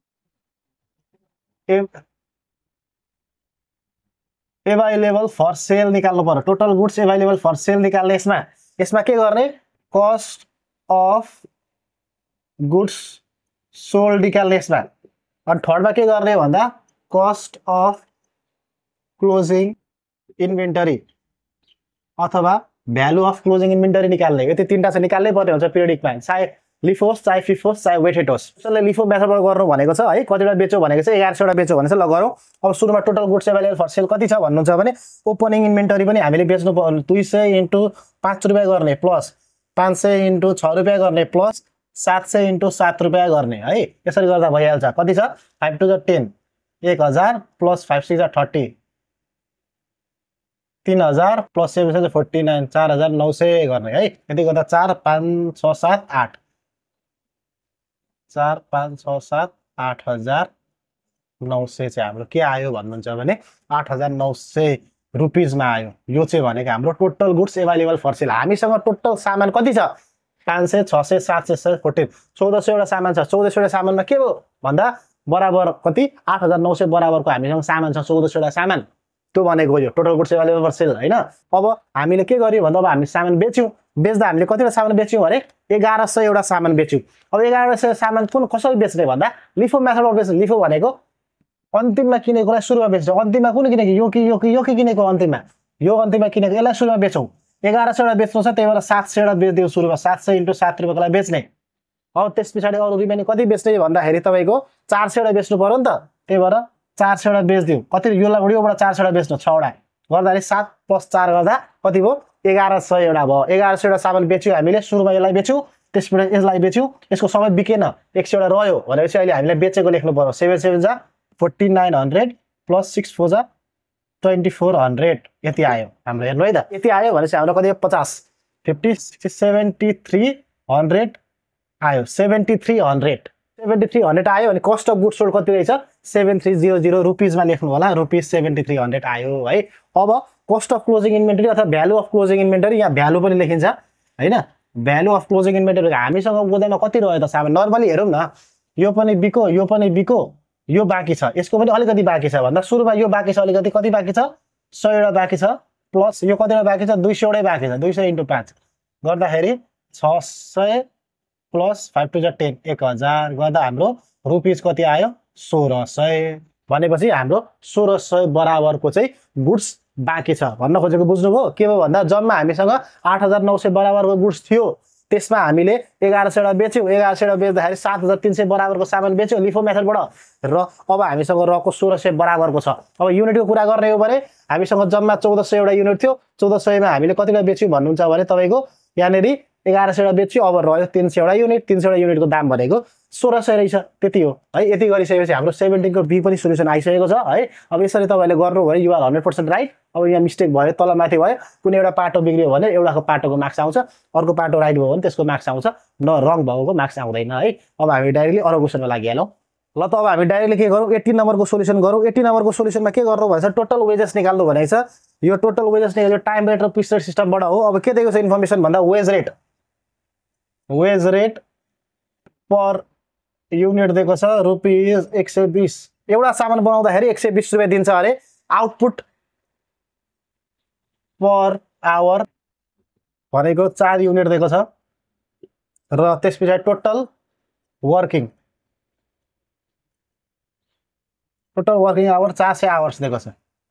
available for sale निकाल्नु पर्यो। Total goods available for sale निकाल्ने, यसमा यसमा के गर्ने? कस्ट अफ गुड्स सोल्ड निकाल्ने यसमा। अनि थर्डमा के गर्ने भन्दा कस्ट अफ क्लोजिङ इन्भेन्टरी अथवा भ्यालु अफ क्लोजिङ इन्भेन्टरी निकाल्ने। यति तिनवटा चाहिँ निकाल्नै पर्ने हुन्छ पिरियडिकमा, चाहे लिफ होस् चाहे फिफ होस् चाहे वेटेड होस्। त्यसले लिफो मेथडबाट गर्नु भनेको छ है। कतिवटा बेच्यो भनेको चाहिँ एघार सयवटा बेच्यो भने चाहिँ ल गरौँ। अब सुरुमा total goods available for sale कति छ भन्नुहुन्छ भने ओपनिङ इन्भेन्टरी पनि हामीले बेच्नु पर्ने दुई सय इन्टु पाँच रुपियाँ गर्ने प्लस पाँच सय इन्टु छ रुपियाँ गर्ने प्लस सात सय इन्टु सात रुपियाँ गर्ने है। यसरी गर्दा भइहाल्छ। कति छ? फाइभ टू ज टेन, एक हजार प्लस फाइभ सिक्स ज थर्टी, तीन हजार plus seven seven forty nine, चार हजार नौ सय गर्ने है। यति गर्दा चार पाँच छ सात आठ चार पाँच छ सात आठ हजार नौ सय चाहिँ हाम्रो के आयो भन्नुहुन्छ भने आठ हजार नौ सय रुपिजमा आयो। यो चाहिँ भनेको हाम्रो total goods available for sale. हामीसँग टोटल सामान कति छ? पाँच सय छ सय सात सय सय फोर्टिन चौध सयवटा सामान छ। चौध सयवटा सामानमा के भयो भन्दा बराबर कति आठ हजार नौ सय बराबरको हामीसँग सामान छ चौध सयवटा सामान। त्यो भनेको यो total goods available for sale हैन। अब हामीले के गर्यौं भन्दा अब हामीले सामान बेच्यौं। बेच्दा हामीले कतिवटा सामान बेच्यौं अरे एघार सय एउटा सामान बेच्यौं। अब एघार सय सामान कुन कसरी बेच्ने भन्दा लिफो मेथडमा बेच्ने। लिफो भनेको अन्तिममा किनेकोलाई सुरुमा बेच्छ। अन्तिममा कुन किनेको यो कि यो कि यो कि किनेको अन्तिममा यो अन्तिममा किनेको यसलाई सुरुमा बेचौं। एघार सयवटा बेच्नु छ त्यही भएर सात सयवटा बेच्दियौ सुरुमा। सात सय इन्टु सात रुपियाँको लागि बेच्ने। अब त्यस पछाडि अरू रिमेनिङ कति बेच्ने भन्दाखेरि तपाईँको चार सयवटा बेच्नु पर्यो नि त। त्यही भएर चार सयवटा बेच्दियौ। कति योलाई योबाट चार सयवटा बेच्नु छवटा गर्दाखेरि सात प्लस चार गर्दा कति भयो एघार सयवटा भयो। एघार सयवटा सामान बेच्यौँ हामीले। सुरुमा यसलाई बेच्यौँ त्यसपछि यसलाई बेच्यौँ। यसको समय बिकेन एक सयवटा रह्यो भनेपछि अहिले हामीले बेचेको लेख्नु पर्यो। सेभेन सेभेन जा forty nine hundred plus six four जा ट्वेन्टी फोर हन्ड्रेड यति आयो हाम्रो। हेर्नु है त यति आयो भनेपछि हाम्रो कति पचास fifty sixty seventy three hundred आयो। Seventy three hundred seventy three hundred आयो अनि कस्ट अफ गुड्स सोल्ड कति रहेछ सेभेन थ्री जिरो जिरो रुपिजमा लेख्नु होला। रुपिज सेभेन्टी थ्री हन्ड्रेड आयो है। अब कस्ट अफ क्लोजिङ इन्भेन्टरी अथवा भ्यालु अफ क्लोजिङ इन्भेन्टरी यहाँ भ्यालु पनि लेखिन्छ हैन। भ्यालु अफ क्लोजिङ इन्भेन्टरी हामीसँग गोदाममा कति रह्यो त सामान नर्मली हेरौँ न। यो पनि बिको यो पनि बिको यो बाँकी छ यसको पनि अलिकति बाँकी छ भन्दा सुरुमा यो बाँकी छ अलिकति कति बाँकी छ सयवटा बाँकी छ प्लस यो कतिवटा बाँकी छ दुई सयवटै बाँकी छ। दुई सय इन्टु पाँच गर्दाखेरि छ सय प्लस फाइभ टू जा टेन एक हजार गर्दा हाम्रो रुपिज कति आयो सोह्र सय। भनेपछि हाम्रो सोह्र सय बराबरको चाहिँ गुड्स बाँकी छ भन्न खोजेको बुझ्नुभयो। के भयो भन्दा जम्मा हामीसँग आठ हजार नौ सय बराबरको गुड्स थियो। त्यसमा हामीले एघार सयवटा बेच्यौँ। एघार सयवटा बेच्दाखेरि सात हजार तिन सय बराबरको सामान बेच्यौँ लिफो मेथडबाट र अब हामीसँग रहेको सोह्र सय बराबरको छ। अब युनिटको कुरा गर्ने हो भने हामीसँग जम्मा चौध सयवटा युनिट थियो। चौध सयमा हामीले कतिवटा बेच्यौँ भन्नुहुन्छ भने तपाईँको यहाँनिर एघार सयवटा बेच्यौँ। अब रह्यो तिन सयवटा युनिट। तिन सयवटा युनिटको दाम भनेको सोह्र सय रहेछ त्यति हो है। यति गरिसकेपछि हाम्रो सेभेन्टिनको बी पनि सोल्युसन आइसकेको छ है। अब यसरी तपाईँले गर्नु भने युआर हन्ड्रेड पर्सेन्ट राइट। अब यहाँ मिस्टेक भयो तल माथि भयो कुनै एउटा पाटो बिग्रियो भने एउटाको पाटोको मार्क्स आउँछ अर्को पाटो राइट भयो भने त्यसको मार्क्स आउँछ न रङ भएको मार्क्स आउँदैन है। अब हामी डाइरेक्टली अरू क्वेसनमा लागिहालौँ। ल त अब हामी डाइरेक्टली के गरौँ एट्टी नम्बरको सोल्युसन गरौँ। एट्टी नम्बरको सोल्युसनमा के गर्नु भनेछ टोटल वेजेस निकाल्नु भनेको छ। यो टोटल वेजेस निकाल्यो टाइम रेट र पिस रेट सिस्टमबाट हो। अब के दिएको छ इन्फर्मेसन भन्दा wage rate wage rate per unit दिएको छ रुपिज एक सय बिस। एउटा सामान बनाउँदाखेरि एक सय बिस रुपियाँ दिन्छ अरे। आउटपुट पर आवर भनेको चार युनिट दिएको छ र त्यस पछाडि total working total working hour चार सय आवर्स दिएको छ।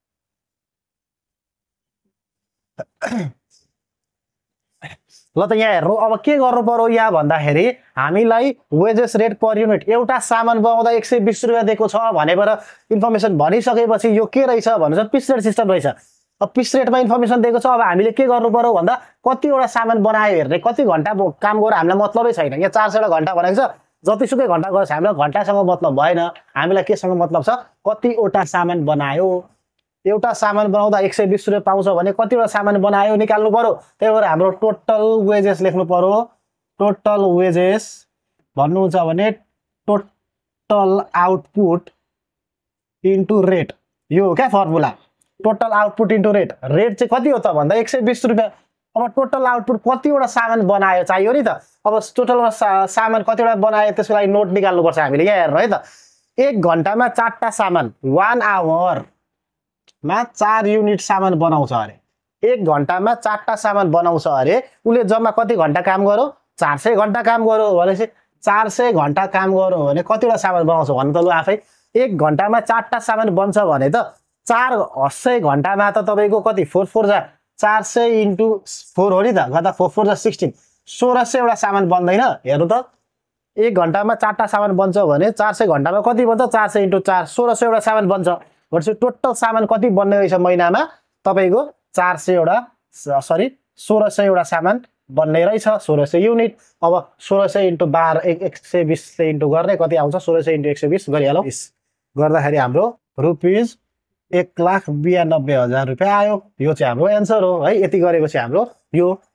ल त यहाँ हेर्नु अब के गर्नु पर्यो यहाँ भन्दाखेरि हामीलाई वेजेस रेट पर युनिट एउटा सामान बनाउँदा एक सय बिस रुपियाँ दिएको छ भनेर इन्फर्मेसन भनिसकेपछि यो के रहेछ भनेर पिस रेट सिस्टम रहेछ। अब पिस रेटमा इन्फर्मेसन दिएको छ। अब हामीले के गर्नु पर्यो भन्दा कतिवटा सामान बनायो हेर्ने कति घन्टा काम गरेर हामीलाई मतलबै छैन। यहाँ चार सयवटा घन्टा भनेको छ जतिसुकै घन्टा गरेर हामीलाई घन्टासँग मतलब भएन। हामीलाई केसँग मतलब छ कतिवटा सामान बनायो। एउटा सामान बनाउँदा एक सय बिस रुपियाँ पाउँछ भने कतिवटा सामान बनायो निकाल्नु पर्यो। त्यही भएर हाम्रो टोटल वेजेस लेख्नु पर्यो। टोटल वेजेस भन्नुहुन्छ भने टोटल आउटपुट इन्टु रेट यो हो क्या formula. Total output into rate rate चाहिँ कति हो त भन्दा एक सय बिस रुपियाँ। अब टोटल आउटपुट कतिवटा सामान बनायो चाहियो नि त। अब टोटलमा सा, सामान कतिवटा बनायो त्यसको लागि नोट निकाल्नुपर्छ हामीले। यहाँ हेर्नु है त एक घन्टामा चारवटा सामान वान आवरमा चार युनिट सामान बनाउँछ अरे। एक घन्टामा चारवटा सामान बनाउँछ अरे उसले जम्मा कति घन्टा काम गर्यो चार सय घन्टा काम गर्यो भनेपछि चार सय घन्टा काम गर्यो भने कतिवटा सामान बनाउँछ भन्नु त लु आफै। एक घन्टामा चारवटा सामान बन्छ भने त चार सय घन्टामा त तपाईँको कति फोर फोर जा चार सय इन्टु फोर हो नि त गर्दा फोर फोर जा सिक्सटिन सोह्र सयवटा सामान बन्दैन। हेर्नु त एक घन्टामा चारवटा सामान बन्छ भने चार सय घन्टामा कति बन्छ चार सय इन्टु चार सोह्र सयवटा सामान बन्छ भनेपछि टोटल सामान कति बन्ने रहेछ महिनामा तपाईँको चार सयवटा सरी सोह्र सयवटा सामान बन्ने रहेछ सोह्र सय युनिट। अब सोह्र सय इन्टु बाह्र एक एक सय बिसले इन्टु गर्ने कति आउँछ सोह्र सय इन्टु एक सय बिस गरिहालौँ। गर्दाखेरि हाम्रो रुपिज एक लाख बयानब्बे हजार रुपियाँ आयो। यो चाहिँ हाम्रो एन्सर हो है। यति गरेपछि हाम्रो यो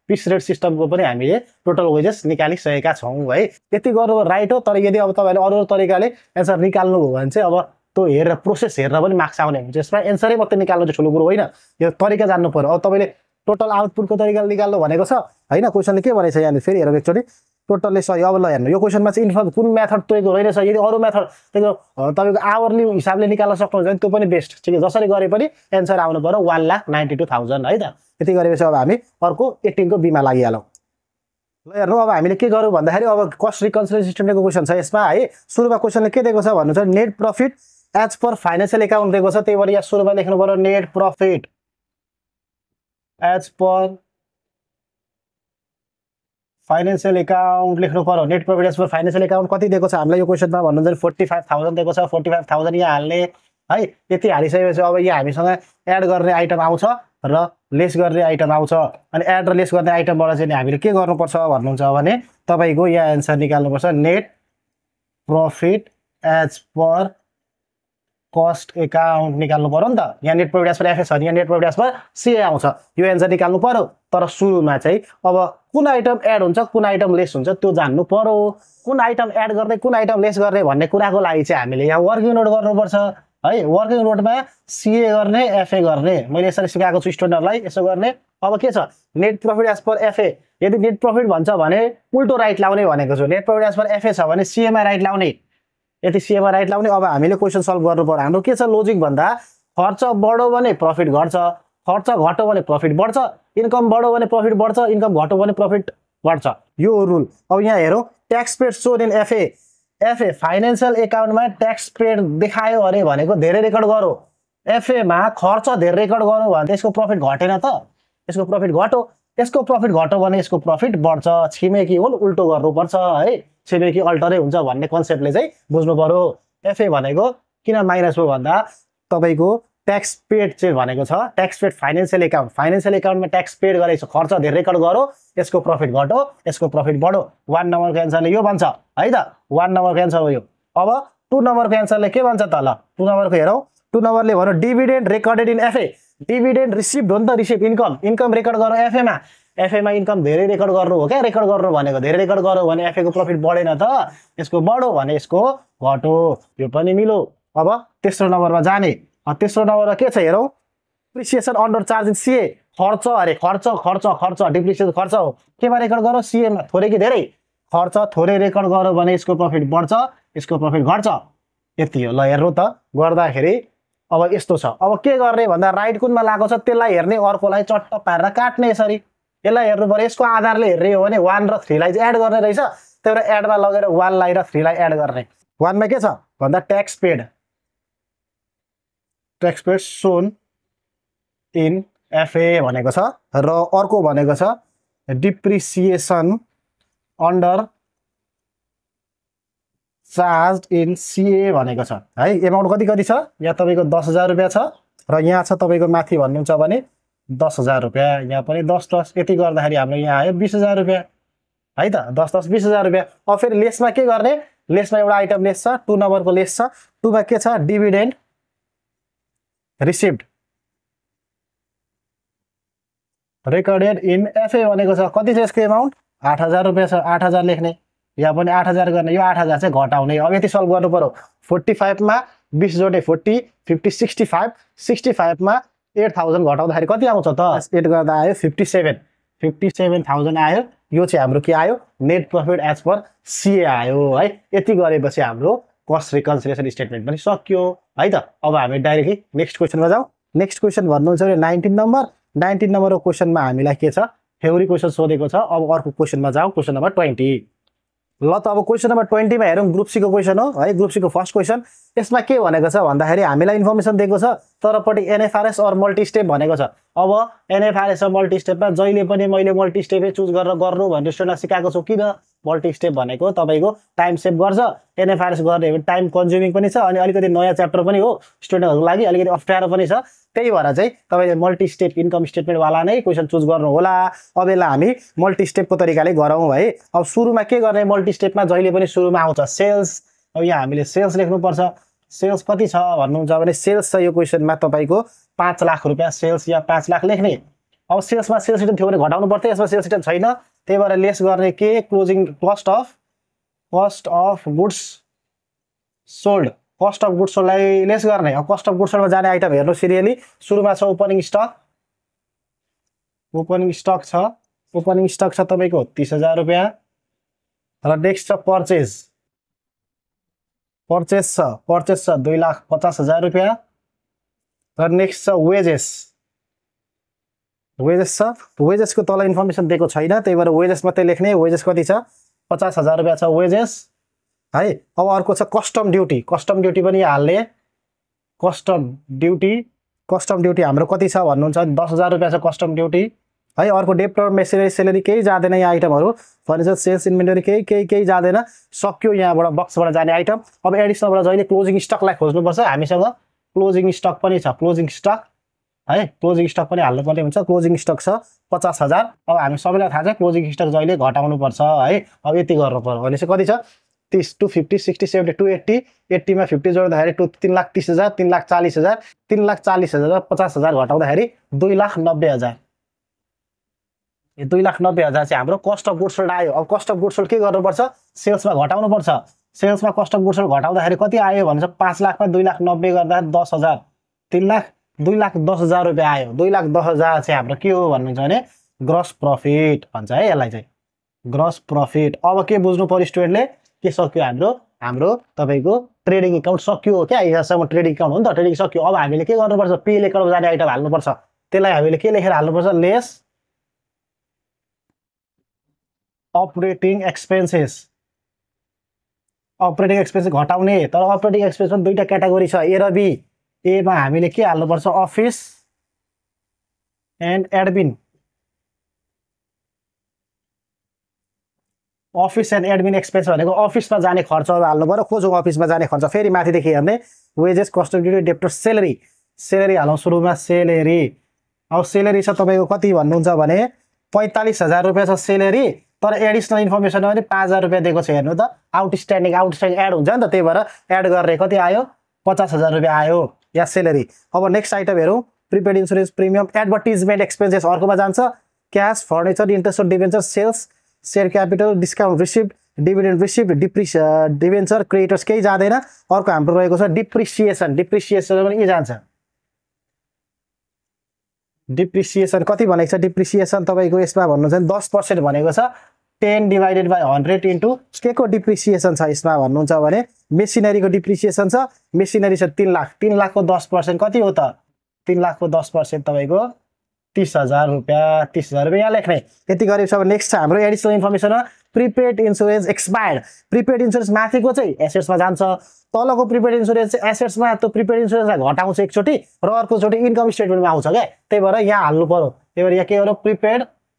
पिस रेट सिस्टमको पनि हामीले टोटल वेजेस निकालिसकेका छौँ है। यति गर्नु राइट हो। तर यदि अब तपाईँले अरू अरू तरिकाले एन्सर निकाल्नु हो भने चाहिँ अब त्यो हेरेर प्रोसेस हेरेर पनि मार्क्स आउने हुन्छ। यसमा एन्सरै मात्रै निकाल्नु चाहिँ ठुलो कुरो होइन, यो तरिका जान्नु पर्यो। अब तपाईँले टोटल आउटपुटको तरिकाले निकाल्नु भनेको छ होइन। क्वेसनले के भनेको छ यहाँनिर फेरि हेरौँ एकचोटि। टोटल्ली सही। अब ल हेर्नु यो क्वेसनमा चाहिँ इन्फर्म कुन मेथड तोकेको रहेछ। यदि अरू मेथड त्यो तपाईँको आवरली हिसाबले निकाल्न सक्नुहुन्छ भने त्यो पनि बेस्ट, ठिक है। जसरी गरे पनि एन्सर आउनु पर्यो one lakh ninety two thousand है त। यति गरेपछि अब हामी अर्को एटिनको बीमा लागिहालौँ। ल हेर्नु अब हामीले के गरौँ भन्दाखेरि अब कस्ट रिकन्सिलिएसन सिस्टमको क्वेसन छ यसमा है। सुरुमा क्वेसनले के दिएको छ भन्नु छ net profit as per financial account दिएको छ। त्यही भएर यहाँ सुरुमा लेख्नु पर्यो net profit as per financial account लेख्नु पर्यो। Net profit as per financial account कति दिएको छ हामीलाई यो क्वेसनमा भन्नुहुन्छ फोर्टी फाइभ थाउजन्ड दिएको छ। फोर्टी फाइभ थाउजन्ड यहाँ हाल्ने है। यति हालिसकेपछि अब यहाँ हामीसँग एड गर्ने आइटम आउँछ र लेस गर्ने आइटम आउँछ। अनि एड र लेस गर्ने आइटमबाट चाहिँ हामीले के गर्नुपर्छ भन्नुहुन्छ भने तपाईँको यहाँ एन्सर निकाल्नुपर्छ net profit as per cost account निकाल्नु पर्यो नि त। यहाँ net profit as per FA छ भने यहाँ नेट प्रफिट एज पर सिए आउँछ। यो एन्सर निकाल्नु पर्यो। तर सुरुमा चाहिँ अब कुन आइटम एड हुन्छ कुन आइटम लेस हुन्छ त्यो जान्नु पर्यो। कुन आइटम एड गर्ने कुन आइटम लेस गर्ने भन्ने कुराको लागि चाहिँ हामीले यहाँ वर्किङ नोट गर्नुपर्छ है। वर्किङ नोटमा सिए गर्ने एफए गर्ने मैले यसरी सिकाएको छु स्टुडेन्टहरूलाई यसो गर्ने। अब के छ net profit as per FA. यदि नेट प्रफिट भन्छ भने उल्टो राइट लाउने भनेको छु। Net profit as per FA छ भने सिएमा राइट लाउने। यति सिएमा राइट लाउने। अब हामीले क्वेसन सल्भ गर्नु पर्यो। हाम्रो के छ लोजिक भन्दा खर्च बढ्यो भने प्रफिट घट्छ, खर्च घट्यो भने प्रफिट बढ्छ, इन्कम बढ्यो भने प्रफिट बढ्छ, इन्कम घट्यो भने प्रफिट बढ्छ। यो रुल। अब यहाँ हेरौँ tax paid shown in FA. FA financial एकाउन्टमा ट्याक्स पेड देखायो अरे भनेको धेरै रेकर्ड गरौँ। एफएमा खर्च धेरै रेकर्ड गरौँ भने यसको प्रफिट घटेन त। यसको प्रफिट घट्यो, यसको प्रफिट घट्यो भने यसको प्रफिट बढ्छ। छिमेकी हुन् उल्टो गर्नुपर्छ है। छिमेकी अल्टरै हुन्छ भन्ने कन्सेप्टले चाहिँ बुझ्नु पर्यो। एफए भनेको किन माइनस हो भन्दा तपाईँको ट्याक्स पेड चाहिँ भनेको छ tax paid financial account. Financial एकाउन्टमा ट्याक्स पेड गरेको छ, खर्च धेरै रेकर्ड गरौँ, यसको प्रफिट घट्यो, यसको प्रफिट बढ्यो। वान नम्बरको एन्सरले यो भन्छ है त। वान नम्बरको एन्सर हो यो। अब टू नम्बरको एन्सरले के भन्छ त ल। टू नम्बरको हेरौँ। टू नम्बरले भन्यो dividend recorded in FA. Dividend receive हो नि त, रिसिभ इन्कम इन्कम रेकर्ड गरौँ एफएमा। एफएमा इन्कम धेरै रेकर्ड गर्नु हो क्या। रेकर्ड गर्नु भनेको धेरै रेकर्ड गऱ्यो भने एफएको प्रफिट बढेन त, यसको बढ्यो भने यसको घट्यो। यो पनि मिलो। अब तेस्रो नम्बरमा जाने। तेस्रो नम्बरमा के छ हेरौँ डिप्रिसिएसन अन्डर चार्ज इन सिए। खर्च अरे खर्च खर्च खर्च डिप्रिसिएसन खर्च हो। केमा रेकर्ड गरौँ सिएमा। थोरै कि धेरै खर्च थोरै रेकर्ड गऱ्यो भने यसको प्रफिट बढ्छ, यसको प्रफिट घट्छ। यति हो। ल हेर्नु त गर्दाखेरि अब यस्तो छ। अब के गर्ने भन्दा राइट कुनमा लागेको छ त्यसलाई हेर्ने, अर्कोलाई चट्ट पारेर काट्ने यसरी। यसलाई हेर्नु पर्यो। यसको आधारले हेर्ने हो भने वान र थ्रीलाई चाहिँ एड गर्ने रहेछ। त्यही भएर एडमा लगेर वानलाई र थ्रीलाई एड गर्ने। वानमा के छ भन्दा tax paid tax paid shown in FA भनेको छ र अर्को भनेको छ डिप्रिसिएसन अन्डर चार्ज इन सिए भनेको छ है। एमाउन्ट कति कति छ यहाँ तपाईँको दस हजार रुपियाँ छ र यहाँ छ तपाईँको माथि भन्नुहुन्छ भने दस हजार रुपियाँ। यहाँ पनि दस दस यति गर्दाखेरि हाम्रो यहाँ आयो बिस हजार रुपियाँ है त। दस दस बिस हजार रुपियाँ। अब फेरि लेसमा के गर्ने। लेसमा एउटा आइटम लेस छ, टू नम्बरको लेस छ। टूमा के छ dividend received recorded in FA भनेको छ। कति छ यसको एमाउन्ट आठ हजार रुपियाँ छ। आठ हजार लेख्ने। यहाँ पनि आठ हजार गर्ने। यो आठ हजार चाहिँ घटाउने। अब यति सल्भ गर्नु पर्यो। फोर्टी फाइभमा बिस जोडे forty, fifty sixty five, sixty फाइभमा एट थाउजन्ड घटाउँदाखेरि कति आउँछ त। एट गर्दा आयो fifty seven fifty seven thousand आयो। यो चाहिँ हाम्रो के आयो नेट प्रफिट एज पर सिए आयो है। यति गरेपछि हाम्रो कस्ट रिकन्सिलिएसन स्टेटमेन्ट पनि सक्यो है त। अब हामी डाइरेक्टली नेक्स्ट क्वेसनमा जाउँ। नेक्स्ट क्वेसन भन्नुहुन्छ भने नाइन्टिन नम्बर। नाइन्टिन नम्बरको क्वेसनमा हामीलाई के छ थ्योरी क्वेसन सोधेको छ। अब अर्को क्वेसनमा जाउँ। Question number twenty. ल त अब क्वेसन नम्बर ट्वेन्टीमा हेरौँ। ग्रुप सीको क्वेसन हो है। ग्रुप सीको फर्स्ट क्वेसन। यसमा के भनेको छ भन्दाखेरि हामीलाई इन्फर्मेसन दिएको छ तरपट्टि एनएफआरएस अर मल्टी स्टेप भनेको छ। अब एनएफआरएस र मल्टी स्टेपमा जहिले पनि मैले मल्टी स्टेपै चुज गरेर गर्नु भनेर स्टुडेन्टलाई सिकाएको छु। किन मल्टी स्टेप भनेको तपाईँको टाइम सेभ गर्छ। एनएफआरएस गर्ने हो भने टाइम कन्ज्युमिङ पनि छ अनि अलिकति नयाँ च्याप्टर पनि हो स्टुडेन्टहरूको लागि, अलिकति अप्ठ्यारो पनि छ। त्यही भएर चाहिँ तपाईँले मल्टी स्टेप इन्कम स्टेटमेन्टवाला नै क्वेसन चुज गर्नु होला। अब यसलाई हामी मल्टी स्टेपको तरिकाले गरौँ है। अब सुरुमा के गर्ने मल्टी स्टेपमा जहिले पनि सुरुमा आउँछ सेल्स। अब यहाँ हामीले सेल्स लेख्नुपर्छ। सेल्स कति छ भन्नुहुन्छ भने सेल्स छ यो क्वेसनमा तपाईँको पाँच लाख रुपियाँ सेल्स। या पाँच लाख लेख्ने। अब सेल्समा सेल्स रिटर्न थियो भने घटाउनु पर्थ्यो, यसमा सेल्स रिटर्न छैन, त्यही भएर लेस गर्ने के closing cost of cost of goods sold, cost of goods सोल्डलाई लेस गर्ने। अब कस्ट अफ गुड्स सोल्डमा जाने आइटम हेर्नु सिरियली, सुरुमा छ ओपनिङ स्टक, ओपनिङ स्टक छ, ओपनिङ स्टक छ तपाईको तीस हजार रुपैयाँ र नेक्स्ट छ पर्चेज, पर्चेज छ पर्चेज छ दुई लाख पचास हजार रुपैयाँ र नेक्स्ट छ वेजेस, वेजेस छ, वेजेसको तल इन्फर्मेसन दिएको छैन, त्यही भएर वेजेस मात्रै लेख्ने। वेजेस कति छ पचास हजार रुपैयाँ छ वेजेस है। अब अर्को छ कस्टम ड्युटी, कस्टम ड्युटी पनि हाल्ने, कस्टम ड्युटी, कस्टम ड्युटी हाम्रो कति छ भन्नुहुन्छ दस हजार रुपैयाँ छ कस्टम ड्युटी है। अर्को डेप्टर मेसिनरी सेलेरी केही जाँदैन, यहाँ आइटमहरू फर्निचर सेल्स इन्भेन्टरी केही केही केही जाँदैन, सक्यो यहाँबाट बक्सबाट जाने आइटम। अब एडिसनलबाट जहिले क्लोजिङ स्टकलाई खोज्नुपर्छ, हामीसँग क्लोजिङ स्टक पनि छ, क्लोजिङ स्टक है, क्लोजिङ स्टक पनि हाल्नुपर्ने हुन्छ। क्लोजिङ स्टक छ पचास हजार। अब हामी सबैलाई थाहा छ क्लोजिङ स्टक जहिले घटाउनु पर्छ है। अब यति गर्नु पर्यो भनेपछि कति छ तीस two fifty sixty seventy two eighty, एट्टीमा फिफ्टी जोड्दाखेरि टू तीन लाख तीस हजार, तीन लाख चालीस हजार, तीन लाख चालीस हजार पचास हजार घटाउँदाखेरि दुई लाख नब्बे हजार, यो दुई लाख नब्बे हजार चाहिँ हाम्रो कस्ट अफ गुड्स सोल्ड आयो। अब कस्ट अफ गुड्स सोल्ड के गर्नुपर्छ सेल्समा घटाउनु पर्छ, सेल्समा कस्ट अफ गुड्स सोल्ड घटाउँदाखेरि कति आयो भन्छ पाँच लाखमा दुई लाख नब्बे गर्दाखेरि दस हजार, तीन लाख दुई लाख दस हजार रुपियाँ आयो। दुई लाख दस हजार चाहिँ हाम्रो के हो भन्नुहुन्छ भने ग्रस प्रफिट भन्छ है, यसलाई चाहिँ ग्रस प्रफिट। अब के बुझ्नु पर्यो स्टुडेन्टले, के सक्यो हाम्रो हाम्रो तपाईँको ट्रेडिङ एकाउन्ट सक्यो क्या, यहाँसम्म ट्रेडिङ एकाउन्ट हो नि त, ट्रेडिङ सक्यो। अब हामीले के गर्नुपर्छ पिएल एकाउन्टमा जाने आइटम हाल्नुपर्छ, त्यसलाई हामीले के लेखेर हाल्नुपर्छ less operating expenses, operating expenses घटाउने। तर अपरेटिङ एक्सपेन्स पनि दुईवटा क्याटेगोरी छ ए र बी। एमा हामीले के हाल्नुपर्छ office and admin, office and admin expense भनेको अफिसमा जाने खर्चहरू हाल्नु पर्यो। खोजौँ अफिसमा जाने खर्च, फेरि माथिदेखि हेर्ने wages cost of duty debtor salary, salary हालौँ सुरुमा सेलेरी। अब सेलेरी छ तपाईँको कति भन्नुहुन्छ भने पैँतालिस हजार रुपियाँ छ सेलेरी, तर एडिसनल इन्फर्मेसन पनि पाँच हजार रुपियाँ दिएको छ। हेर्नु त आउटस्ट्यान्डिङ आउटस्ट्यान्डिङ एड हुन्छ नि त, त्यही भएर एड गरेर कति आयो पचास हजार रुपियाँ आयो या सेलेरी। अब नेक्स्ट आइटम हेरौँ prepaid insurance premium advertisement expenses, अर्कोमा जान्छ cash furniture interest debenture sales share capital discount receipt dividend receipt depreciation debenture creditors केही जाँदैन। अर्को हाम्रो रहेको छ डिप्रिसिएसन, डिप्रिसिएसन पनि के जान्छ डिप्रिसिएसन कति भनेको छ डिप्रिसिएसन तपाईँको यसमा भन्नुहुन्छ भने दस पर्सेन्ट भनेको छ ten divided by hundred into के को डिप्रिसिएसन छ यसमा भन्नुहुन्छ भने मेसिनरीको डिप्रिसिएसन छ, मेसिनरी छ तीन लाख, तीन लाखको दस पर्सेन्ट कति हो त तीन लाखको दस पर्सेन्ट तपाईँको तीस हजार रुपियाँ, तीस हजार रुपियाँ यहाँ लेख्ने। यति गरेपछि अब नेक्स्ट छ हाम्रो एडिसनल इन्फर्मेसनमा prepaid insurance expired. Prepaid insurance माथिको चाहिँ एसेट्समा जान्छ, तलको प्रिपेड इन्सुरेन्स चाहिँ एसेट्समा त्यो प्रिपेड इन्सुरेन्सलाई घटाउँछ एकचोटि र अर्कोचोटि इन्कम स्टेटमेन्टमा आउँछ क्या, त्यही भएर यहाँ हाल्नु पर्यो। त्यही भएर यहाँ के गर्नु प्रिपेड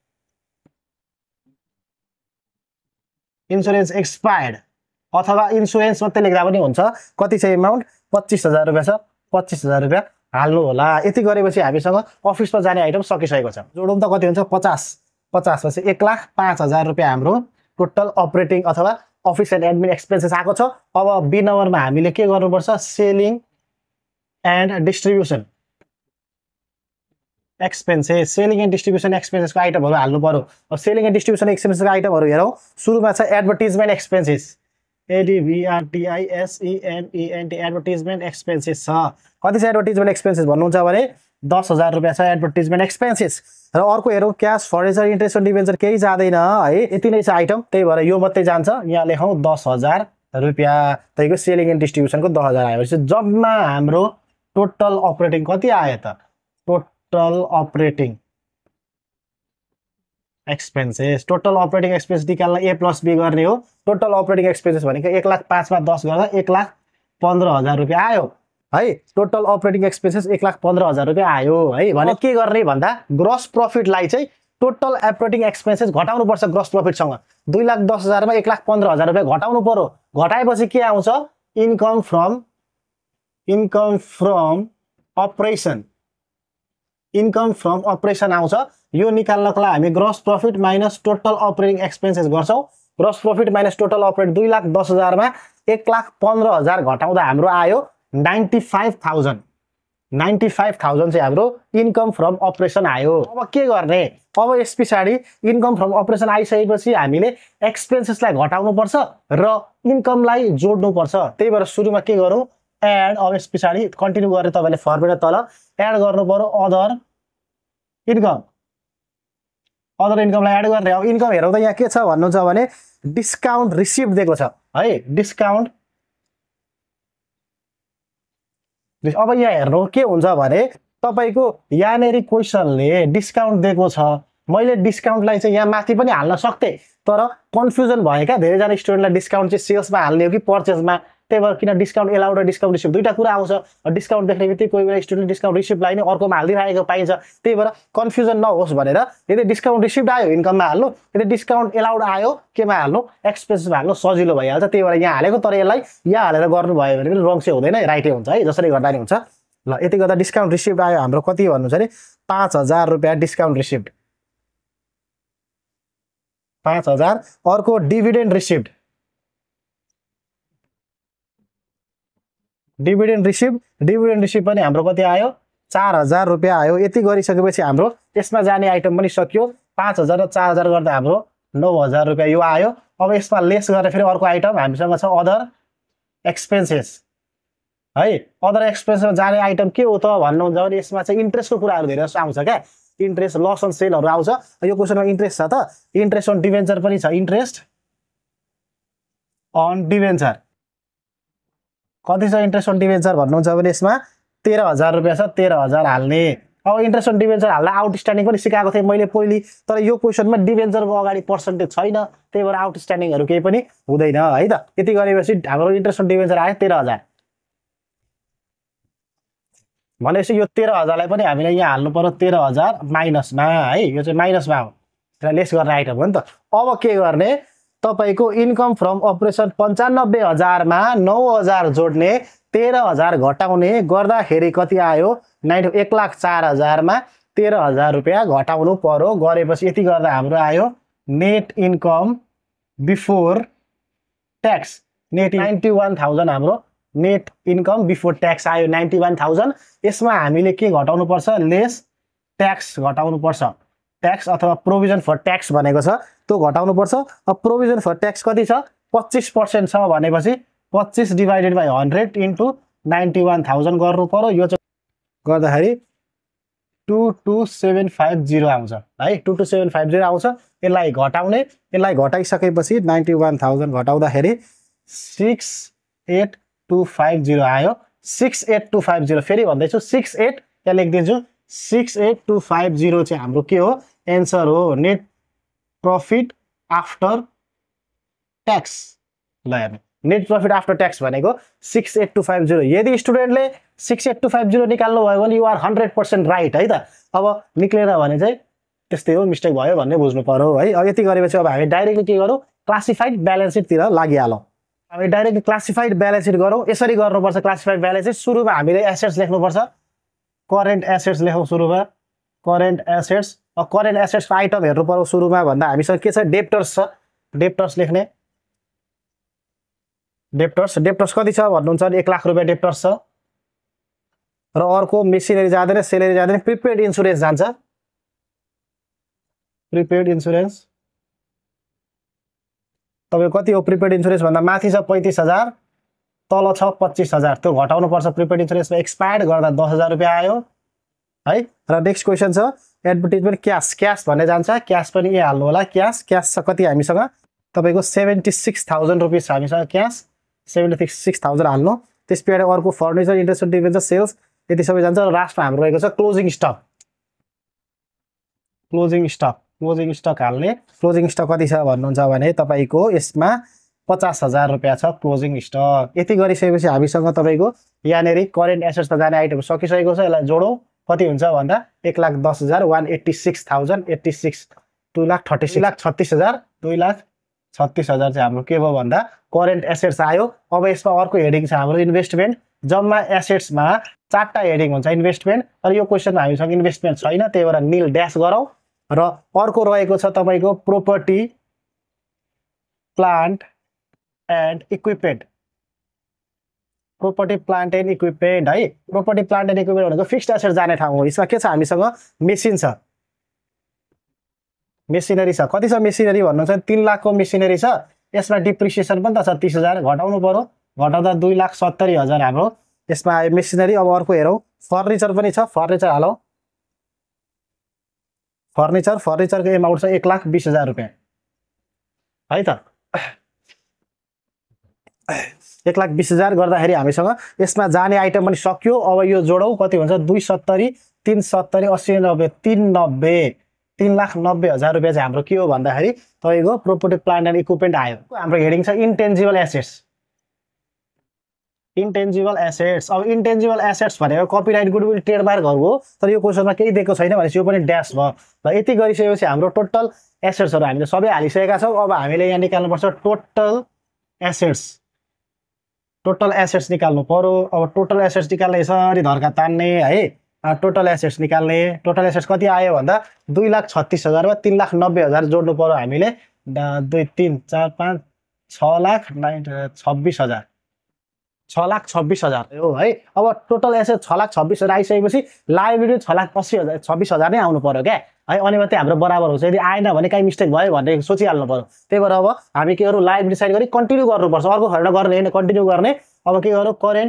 इन्सुरेन्स एक्सपायर्ड अथवा इन्सुरेन्स मात्रै लेख्दा पनि हुन्छ। कति छ एमाउन्ट पच्चिस हजार रुपियाँ छ, पच्चिस हजार रुपियाँ हाल्नु होला। यति गरेपछि हामीसँग अफिसमा जाने आइटम सकिसकेको छ। जोडौँ त कति हुन्छ पचास, पचासपछि एक लाख पाँच हजार रुपियाँ हाम्रो टोटल अपरेटिङ अथवा अफिस एन्ड एडमिन एक्सपेन्सेस आएको छ। अब बी नम्बरमा हामीले के गर्नुपर्छ selling and distribution expenses, selling and distribution एक्सपेन्सेसको आइटमहरू हाल्नु पर्यो। अब सेलिङ एन्ड डिस्ट्रिब्युसन एक्सपेन्सेसको आइटमहरू हेरौँ, सुरुमा छ एडभर्टिजमेन्ट एक्सपेन्सेस एडिभिआरटिआइएसइएनइएनटी एडभर्टिजमेन्ट एक्सपेन्सेस छ। कति छ एडभर्टिजमेन्ट एक्सपेन्सेस भन्नुहुन्छ भने दस हजार रुपियाँ छ एडभर्टिजमेन्ट एक्सपेन्सेस। र अर्को हेरौँ क्यास फर्निचर इन्ट्रेस्ट डिभेन्चर केही जाँदैन है, यति नै छ आइटम, त्यही भएर यो मात्रै जान्छ। यहाँ लेखौँ दस हजार रुपियाँ तपाईँको सेलिङ एन्ड डिस्ट्रिब्युसनको दस हजार आएपछि जबमा हाम्रो टोटल अपरेटिङ कति आयो त total operating expenses, total operating expense निकाल्न ए प्लस बी गर्ने हो। टोटल अपरेटिङ एक्सपेन्सेस भनेको एक लाख पाँचमा दस गर्दा एक लाख पन्ध्र हजार रुपियाँ आयो है। टोटल अपरेटिङ एक्सपेन्सेस एक लाख पन्ध्र हजार रुपियाँ आयो है। भने के गर्ने भन्दा ग्रस प्रफिटलाई चाहिँ टोटल अपरेटिङ एक्सपेन्सेस घटाउनु पर्छ ग्रस प्रफिटसँग। दुई लाख दस हजारमा एक लाख पन्ध्र हजार रुपियाँ घटाउनु पर्यो। घटाएपछि के आउँछ income from income from operation, income from operation आउँछ। यो निकाल्नको लागि हामी gross profit minus total operating expenses गर्छौँ। Gross profit minus total operate दुई लाख दस हजारमा एक लाख पन्ध्र हजार घटाउँदा हाम्रो आयो ninety five thousand ninety five thousand चाहिँ हाम्रो इन्कम फ्रम अपरेसन आयो। अब के गर्ने, अब यस पछाडि इन्कम फ्रम अपरेसन आइसकेपछि हामीले एक्सपेन्सेसलाई घटाउनुपर्छ र इन्कमलाई जोड्नुपर्छ। त्यही भएर सुरुमा के गरौँ, एड। अब यस पछाडि कन्टिन्यू गरेर तपाईँले फर्मुला तल एड गर्नु पर्यो अदर इन्कम, अदर इन्कमलाई एड गर्ने। अब इन्कम हेरौँ त यहाँ के छ भन्नुहुन्छ भने डिस्काउन्ट रिसिभ दिएको छ है, डिस्काउन्ट। अब यहाँ हेर्नु के हुन्छ भने तपाईको यहाँनेरि क्वेसनले डिस्काउन्ट दिएको छ, मैले डिस्काउन्टलाई चाहिँ यहाँ माथि पनि हाल्न सक्थे, तर कन्फ्युजन भयो क्या धेरैजना स्टुडेन्टलाई डिस्काउन्ट चाहिँ सेल्समा हाल्ने हो कि पर्चेजमा। त्यही भएर किन डिस्काउन्ट एलाउड र डिस्काउन्ट रिसिभ दुईटा कुरा आउँछ। डिस्काउन्ट देख्ने बित्तिकै कोही बेला स्टुडेन्ट डिस्काउन्ट रिसिभलाई नै अर्कोमा हालिदिरहेको पाइन्छ। त्यही भएर कन्फ्युजन नहोस् भनेर यदि डिस्काउन्ट रिसिभ आयो इन्कममा हाल्नु, यदि डिस्काउन्ट एलाउड आयो केमा हाल्नु, एक्सपेन्सेसमा हाल्नु, सजिलो भइहाल्छ। त्यही भएर यहाँ हालेको, तर यसलाई यहाँ हालेर गर्नुभयो भने पनि रङ चाहिँ हुँदैन, राइटै हुन्छ है, जसरी गर्दा नि हुन्छ। ल यति गर्दा डिस्काउन्ट रिसिभ आयो हाम्रो कति भन्नु छ अरे पाँच हजार रुपियाँ डिस्काउन्ट रिसिभ, पाँच हजार। अर्को dividend receive, dividend receive, dividend receive पनि हाम्रो कति आयो चार हजार रुपियाँ आयो। यति गरिसकेपछि हाम्रो यसमा जाने आइटम पनि सकियो। पाँच हजार र चार हजार गर्दा हाम्रो नौ हजार रुपियाँ यो आयो। अब यसमा लेस गरेर फेरि अर्को आइटम हामीसँग छ अदर एक्सपेन्सेस है। अदर एक्सपेन्सेसमा जाने आइटम के हो त भन्नुहुन्छ भने यसमा चाहिँ इन्ट्रेस्टको कुराहरू धेरै जस्तो आउँछ क्या, इन्ट्रेस्ट लस अन सेलहरू आउँछ। यो क्वेसनमा इन्ट्रेस्ट छ त, इन्ट्रेस्ट अन डिभेन्चर पनि छ, इन्ट्रेस्ट अन डिभेन्चर कति छ इन्ट्रेस्ट अन डिभेन्चर भन्नुहुन्छ भने यसमा तेह्र हजार रुपियाँ छ, तेह्र हजार हाल्ने। अब इन्ट्रेस्ट अन डिभेन्चर हाल्दा आउटस्ट्यान्डिङ पनि सिकाएको थिएँ मैले पहिले, तर यो क्वेसनमा डिभेन्चरको अगाडि पर्सेन्टेज छैन, त्यही भएर आउटस्ट्यान्डिङहरू केही पनि हुँदैन है त। यति गरेपछि हाम्रो इन्ट्रेस्ट अन डिभेन्चर आयो तेह्र हजार। भनेपछि यो तेह्र हजारलाई पनि हामीले यहाँ हाल्नु पर्यो तेह्र हजार माइनसमा है, यो चाहिँ माइनसमा हो, लेस गर्ने आइटम हो नि त। अब के गर्ने, तपाईको इन्कम फ्रम अपरेसन पन्चानब्बे हजारमा नौ हजार जोड्ने, तेह्र हजार घटाउने गर्दाखेरि कति आयो नाइन एक लाख चार हजारमा तेह्र हजार रुपियाँ घटाउनु पर्यो। गरेपछि यति गर्दा हाम्रो आयो net income before tax, net ninety one thousand हाम्रो नेट इन्कम बिफोर ट्याक्स आयो नाइन्टी वान थाउजन्ड। यसमा हामीले के घटाउनु पर्छ, लेस ट्याक्स घटाउनु पर्छ, ट्याक्स अथवा प्रोभिजन फर ट्याक्स भनेको छ त्यो घटाउनु पर्छ। अब प्रोभिजन फर ट्याक्स कति छ पच्चिस पर्सेन्ट छ भनेपछि पच्चिस divided by hundred into ninety one thousand गर्नु पर्यो। यो चाहिँ गर्दाखेरि two two seven five zero आउँछ है, two two seven five zero आउँछ। यसलाई घटाउने, यसलाई घटाइसकेपछि नाइन्टी वान थाउजन्ड घटाउँदाखेरि six eight two five zero आयो, six eight two five zero. फेरि भन्दैछु सिक्स एट यहाँ लेखिदिन्छु, six eight two five zero चाहिँ हाम्रो के हो एन्सर हो, नेट प्रफिट आफ्टर ट्याक्स। ल हेर्नु नेट प्रफिट आफ्टर ट्याक्स भनेको six eight two five zero. यदि स्टुडेन्टले six eight two five zero निकाल्नु भयो भने युआर हन्ड्रेड पर्सेन्ट राइट है त। अब निक्लेर भने चाहिँ त्यस्तै हो, मिस्टेक भयो भन्ने बुझ्नु पर्यो है। अब यति गरेपछि अब हामी डाइरेक्टली के गरौँ, क्लासिफाइड ब्यालेन्स सिटतिर लागिहालौँ। हामी डाइरेक्टली क्लासिफाइड ब्यालेन्स सिट गरौँ। यसरी गर्नुपर्छ क्लासिफाइड ब्यालेन्स सिट। सुरुमा हामीले एसेट्स लेख्नुपर्छ, करेन्ट एसेट्स लेखौँ सुरुमा, करेन्ट एसेट्स। अब करेन्ट एसेट्सको आइटम हेर्नु पर्यो सुरुमा भन्दा हामीसँग के छ डेप्टर्स छ, डेप्टर्स लेख्ने, डेप्टर्स। डेप्टर्स कति छ भन्नुहुन्छ भने एक लाख रुपियाँ डेप्टर्स छ। र अर्को मेसिनरी जाँदैन, सेलेरी जाँदैन, प्रिपेड इन्सुरेन्स जान्छ, प्रिपेड इन्सुरेन्स तपाईको कति हो प्रिपेड इन्सुरेन्स भन्दा माथि छ पैँतिस हजार, तल छ पच्चिस हजार, त्यो घटाउनु पर्छ। प्रिपेड इन्सुरेन्समा एक्सपायर्ड गर्दा दस हजार रुपियाँ आयो है। र नेक्स्ट क्वेसन छ एडभर्टिजमेन्ट क्यास, क्यास भन्ने जान्छ, क्यास पनि यहाँ हाल्नु होला। क्यास क्यास छ कति हामीसँग तपाईँको सेभेन्टी सिक्स थाउजन्ड रुपिस छ हामीसँग क्यास, सेभेन्टी सिक्स थाउजन्ड हाल्नु। त्यस पछाडि अर्को फर्निचर, इन्ट्रेस्ट डिभेन्चर, सेल्स यति सबै जान्छ। र लास्टमा हाम्रो रहेको छ closing stock, closing stock, closing stock हाल्ने। क्लोजिङ स्टक कति छ भन्नुहुन्छ भने तपाईँको यसमा पचास हजार रुपियाँ छ क्लोजिङ स्टक। यति गरिसकेपछि हामीसँग तपाईँको यहाँनिर करेन्ट एसेट्स त जाने आइटम सकिसकेको छ। यसलाई जोडौँ कति हुन्छ भन्दा एक लाख दस हजार one eighty six thousand eighty six दुई लाख थर्टी सिक्स लाख छत्तिस हजार दुई लाख छत्तिस हजार चाहिँ हाम्रो के भयो भन्दा करेन्ट एसेट्स आयो। अब यसमा अर्को हेडिङ छ हाम्रो इन्भेस्टमेन्ट। जम्मा एसेट्समा चारवटा हेडिङ हुन्छ इन्भेस्टमेन्ट, तर यो क्वेसनमा हामीसँग इन्भेस्टमेन्ट छैन, त्यही भएर निल ड्यास गरौँ। र अर्को रहेको छ तपाईँको property plant and equipment, property plant and equipment है प्रोपर्टी प्लान्ट एन्ड इक्विपमेन्ट भनेको फिक्स्ड एसेट जाने ठाउँ हो यसमा के छ हामीसँग मेसिन छ मेसिनरी छ कति छ मेसिनरी भन्नु छ तीन लाख को मेसिनरी छ यसमा डिप्रिसिएसन पनि त छ तीस हजार घटाउनु पर्यो घटाउँदा दुई लाख सत्तरी हजार हाम्रो यसमा आयो मेसिनरी अब अर्को हेरौँ फर्निचर पनि छ फर्निचर हालौ फर्निचर फर्निचरको एमाउन्ट छ एक लाख बीस हजार रुपियाँ है त एक लाख बीस हजार गर्दाखेरि हामीसँग यसमा जाने आइटम पनि सक्यो अब यो जोडौँ कति हुन्छ दुई सत्तरी तीन सत्तरी अस्सी नब्बे तीन नब्बे तीन लाख नब्बे हजार रुपियाँ चाहिँ हाम्रो के हो भन्दाखेरि तपाईँको प्रोपर्टी प्लान्ट एन्ड इक्विपमेन्ट आयो हाम्रो हेडिङ छ इन्टेन्जिबल एसेट्स इन्टेन्जिबल एसेट्स अब इन्टेन्जिबल एसेट्स भनेको कपिराइट गुडविल ट्रेडमार्कहरू हो तर यो क्वेसनमा केही दिएको छैन भनेपछि यो पनि ड्यास भयो र यति गरिसकेपछि हाम्रो टोटल एसेट्सहरू हामीले सबै हालिसकेका छौँ अब हामीले यहाँ निकाल्नुपर्छ टोटल एसेट्स टोटल एसेट्स निकाल्नु पर्यो अब टोटल एसेट्स निकाल्ने यसरी धर्का तान्ने है टोटल एसेट्स निकाल्ने टोटल एसेट्स कति आयो भन्दा दुई लाख छत्तिस हजारमा तीन लाख नब्बे हजार जोड्नु पर्यो हामीले दुई तिन चार पाँच छ लाख नाइन छब्बिस हजार छ लाख छब्बिस हजार हो है अब टोटल एसेट छ लाख छब्बिस हजार आइसकेपछि लायबिलिटी छ लाख अस्सी हजार छब्बिस हजार नै आउनु पर्यो क्या है अनि मात्रै हाम्रो बराबर हुन्छ यदि आएन भने कहीँ मिस्टेक भयो भनेर सोचिहाल्नु पर्यो त्यही भएर अब हामी के गरौँ लायबिलिटी साइड गरी कन्टिन्यू गर्नुपर्छ अर्को खर्च गर्ने होइन कन्टिन्यू गर्ने अब के गरौँ करेन्ट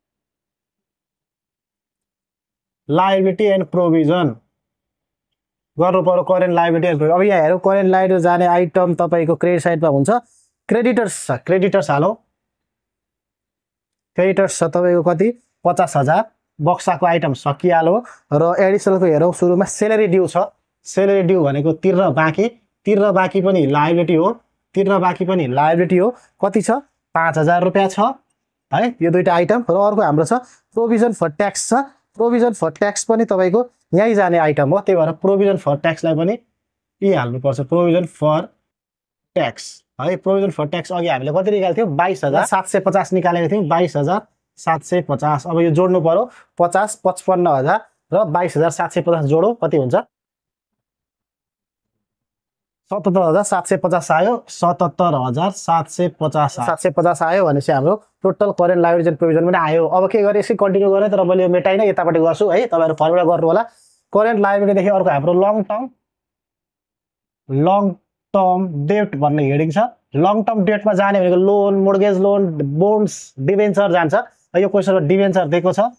लायबिलिटी एन्ड प्रोभिजन गर्नु पर्यो करेन्ट लायबिलिटी एन्ड प्रोभिजन अब यहाँ हेरौँ करेन्ट लायबिलिटी जाने आइटम तपाईँको क्रेडिट साइडमा हुन्छ क्रेडिटर्स छ क्रेडिटर्स हालौँ क्रेडिटर्स छ तपाईँको कति पचास हजार बक्साको आइटम सकिहाल्यो र एडिसनलको हेरौँ सुरुमा सेलेरी ड्यू छ सेलेरी ड्यू भनेको तिर्न बाँकी तिर्न बाँकी पनि लायबिलिटी हो तिर्न बाँकी पनि लायबिलिटी हो कति छ पाँच हजार रुपियाँ छ है यो दुईवटा आइटम र अर्को हाम्रो छ प्रोभिजन फर ट्याक्स छ प्रोभिजन फर ट्याक्स पनि तपाईँको यहीँ जाने आइटम हो त्यही भएर प्रोभिजन फर ट्याक्सलाई पनि यही हाल्नुपर्छ प्रोभिजन फर ट्याक्स है प्रोभिजन फर ट्याक्स अघि हामीले कति निकाल्थ्यौँ बाइस हजार सात सय पचास निकालेको थियौँ बाइस हजार सात सय पचास अब यो जोड्नु पर्यो पचास पचपन्न हजार र बाइस हजार सात सय पचास जोडौँ कति हुन्छ सतहत्तर हजार सात सय पचास आयो सतहत्तर हजार सात सय पचास सात सय पचास आयो भनेपछि हाम्रो टोटल करेन्ट लायबिलिटी प्रोभिजन पनि आयो अब के गरेँ यसै कन्टिन्यू गरेँ तर मैले यो मेटाइन यतापट्टि गर्छु है तपाईँहरू फर्मुला गर्नु होला करेन्ट लायबिलिटीदेखि अर्को हाम्रो long term long term debt भन्ने हेडिङ छ लङ टर्म डेटमा जाने भनेको loan mortgage loan bonds debenture जान्छ यो क्वेसनमा डिबेन्चर दिएको छ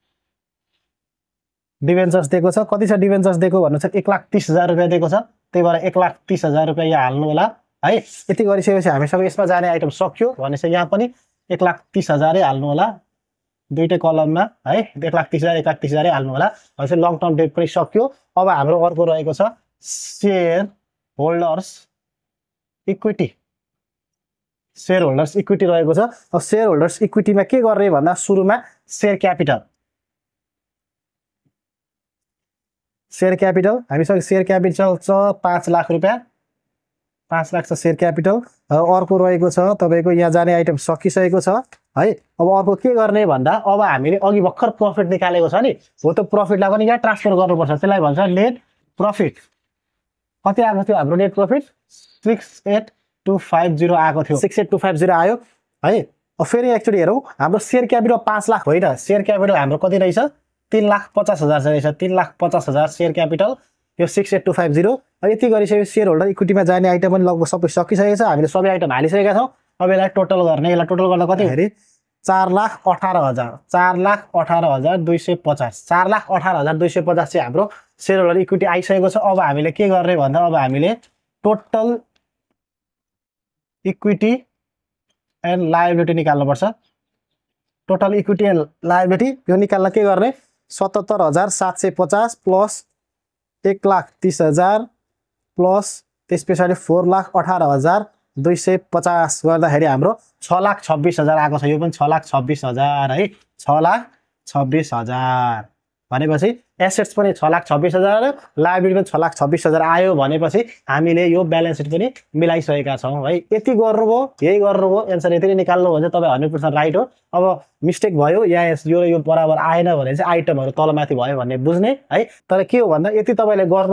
डिबेन्चर्स दिएको छ कति छ डिबेन्चर्स दिएको भन्नु छ एक लाख तीस हजार रुपियाँ दिएको छ त्यही भएर एक लाख तीस हजार रुपियाँ यहाँ हाल्नु होला है यति गरिसकेपछि हामीसँग यसमा जाने आइटम सक्यो भनेपछि यहाँ पनि एक लाख तीस हजारै हाल्नु होला दुईटै कलममा है एक लाख तीस हजार एक लाख तीस हजारै हाल्नु होला भनेपछि लङ टर्म डेट पनि सक्यो अब हाम्रो अर्को रहेको छ shareholders equity shareholders equity रहेको छ अब सेयर होल्डर्स इक्विटीमा के गर्ने भन्दा सुरुमा सेयर क्यापिटल सेयर क्यापिटल हामीसँग सेयर क्यापिटल छ पाँच लाख रुपियाँ पाँच लाख छ सेयर क्यापिटल अर्को रहेको छ तपाईँको यहाँ जाने आइटम सकिसकेको छ है अब अर्को के गर्ने भन्दा अब हामीले अघि भर्खर प्रफिट निकालेको छ नि हो त्यो प्रफिटलाई पनि यहाँ ट्रान्सफर गर्नुपर्छ त्यसलाई भन्छ नेट प्रफिट कति आएको थियो हाम्रो net profit six eight two five zero आएको थियो six eight two five zero आयो है अब फेरि एक्चुअली हेरौँ हाम्रो सेयर क्यापिटल पाँच लाख होइन सेयर क्यापिटल हाम्रो कति रहेछ तीन लाख पचास हजार रहेछ तीन लाख पचास हजार सेयर क्यापिटल यो six eight two five zero यति गरिसकेपछि सेयर होल्डर इक्विटीमा जाने आइटम पनि लगभग सबै सकिसकेको छ हामीले सबै आइटम हालिसकेका छौँ अब यसलाई टोटल गर्ने यसलाई टोटल गर्दा कति हेरी चार लाख अठार हजार चार लाख अठार हजार दुई सय पचास चार लाख अठार हजार दुई सय पचास चाहिँ हाम्रो सेयर होल्डर इक्विटी आइसकेको छ अब हामीले के गर्ने भन्दा अब हामीले टोटल इक्विटी एन्ड लायबिलिटी निकाल्नुपर्छ टोटल इक्विटी एन्ड लायबिलिटी यो निकाल्न के गर्ने सतहत्तर हजार सात सय पचास प्लस एक लाख तीस हजार प्लस त्यस पछाडि फोर लाख अठार हजार दुई सय पचास गर्दाखेरि हाम्रो छ लाख छब्बिस हजार आएको छ यो पनि छ लाख छब्बिस हजार है छ लाख छब्बिस हजार भनेपछि एसेट्स पनि छ लाख छब्बिस हजार लायबिलिटी पनि छ लाख छब्बिस हजार आयो भनेपछि हामीले यो ब्यालेन्स सिट पनि मिलाइसकेका छौँ है यति गर्नुभयो यही गर्नुभयो एन्सर यति नै निकाल्नु भने चाहिँ तपाईँ हन्ड्रेड पर्सेन्ट राइट हो अब मिस्टेक भयो यहाँ यो यो बराबर आएन भने चाहिँ आइटमहरू तलमाथि भयो भन्ने बुझ्ने है तर के हो भन्दा यति तपाईँले गर्नुभयो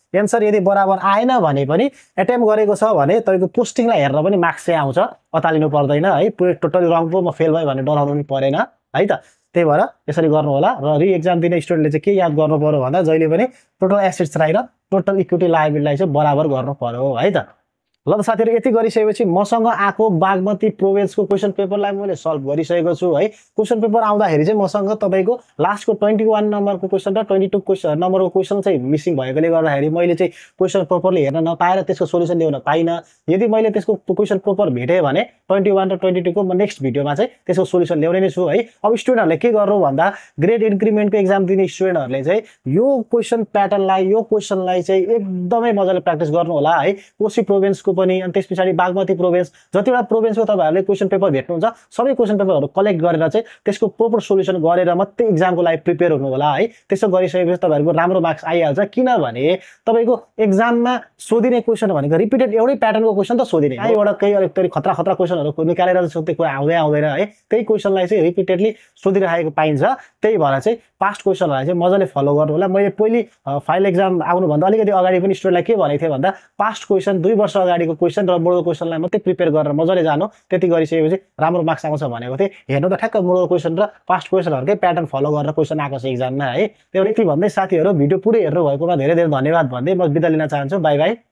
एन्सर यदि बराबर आएन भने पनि एटेम्प गरेको छ भने तपाईँको पोस्टिङलाई हेरेर पनि मार्क्स चाहिँ आउँछ, अतालिनु पर्दैन है। पुरै टोटली रङ पो म फेल भयो भने डराउनु पनि परेन है त। त्यही भएर यसरी गर्नु होला। र रि एक्जाम दिने स्टुडेन्टले चाहिँ के याद गर्नु पर्यो भन्दा जहिले पनि टोटल एसेट्स राखेर टोटल इक्विटी लायबिलिटीलाई चाहिँ बराबर गर्नु पर्यो है त। ल त साथीहरु, यति गरिसकेपछि मसँग आएको बागमती प्रोभिन्सको क्वेसन पेपरलाई मैले सल्भ गरिसकेको छु है। क्वेसन पेपर आउँदाखेरि चाहिँ मसँग तपाईको लास्टको इक्कीस नम्बरको क्वेसन र बाइस क्वेसन नम्बरको क्वेसन चाहिँ मिसिङ भएकोले गर्दाखेरि मैले चाहिँ क्वेसन पेपरले हेर्न नपाएर त्यसको सोलुसन ल्याउन पाइन। यदि मैले त्यसको क्वेसन पेपर भेटेँ भने इक्कीस र बाइस को म नेक्स्ट भिडियोमा चाहिँ त्यसको सोलुसन ल्याउने नै छु है। अब स्टुडेन्टहरुले के गर्नु भन्दा ग्रेड इन्क्रिमेन्टको एक्जाम दिने स्टुडेन्टहरुले चाहिँ यो क्वेसन प्याटर्नलाई यो क्वेसनलाई चाहिँ एकदमै मजाले प्र्याक्टिस गर्नु होला है। कोशी प्रोभिन्सको पनि अनि त्यसपछि बागमती प्रोभिन्स जतिवटा प्रोभिन्सको तपाईहरुले क्वेसन पेपर भेट्नुहुन्छ सबै क्वेसन पेपरहरु कलेक्ट गरेर चाहिँ त्यसको प्रोपर सोलुसन गरेर मात्रै एक्जामको लागि प्रिपेयर हुनु होला है। त्यसो गरिसकेपछि तपाईहरुको राम्रो मार्क्स आइहाल्छ। किनभने तपाईको एक्जाममा सोधिने क्वेसन भनेको रिपिटेड एउटै प्याटर्नको क्वेसन त सोधिने है। एउटा केही अलिकति खतरा खतरा क्वेसनहरु निकालेर सोध्ने कुरा आउँदै आउँदैन है। त्यही क्वेसनलाई चाहिँ रिपिटेडली सोधिरहेको पाइन्छ। त्यही भएर चाहिँ पास्ट क्वेसनहरुलाई चाहिँ मजाले फलो गर्नु होला। मैले पहिले फाइनल एक्जाम आउनु भन्दा अलिकति अगाडि पनि स्टुडेन्टलाई के भनेको थिए भन्दा पास्ट क्वेसन दुई वर्ष अगाडिको क्वेसन र मोडल क्वेसनलाई मात्रै प्रिपेयर गरेर मजाले जानु, त्यति गरिसकेपछि राम्रो मार्क्स आउँछ भनेको थिए। हेर्नु त ठ्याक्क मोडल क्वेसन र पास्ट क्वेसनहरुकै प्याटर्न फलो गरेर क्वेसन आएको छ एक्जाममा है। त्यही भएर यति भन्दै साथीहरु भिडियो पुरै हेर्नु भएकोमा धेरै धेरै धन्यवाद भन्दै म बिदा लिन चाहन्छु। Bye by.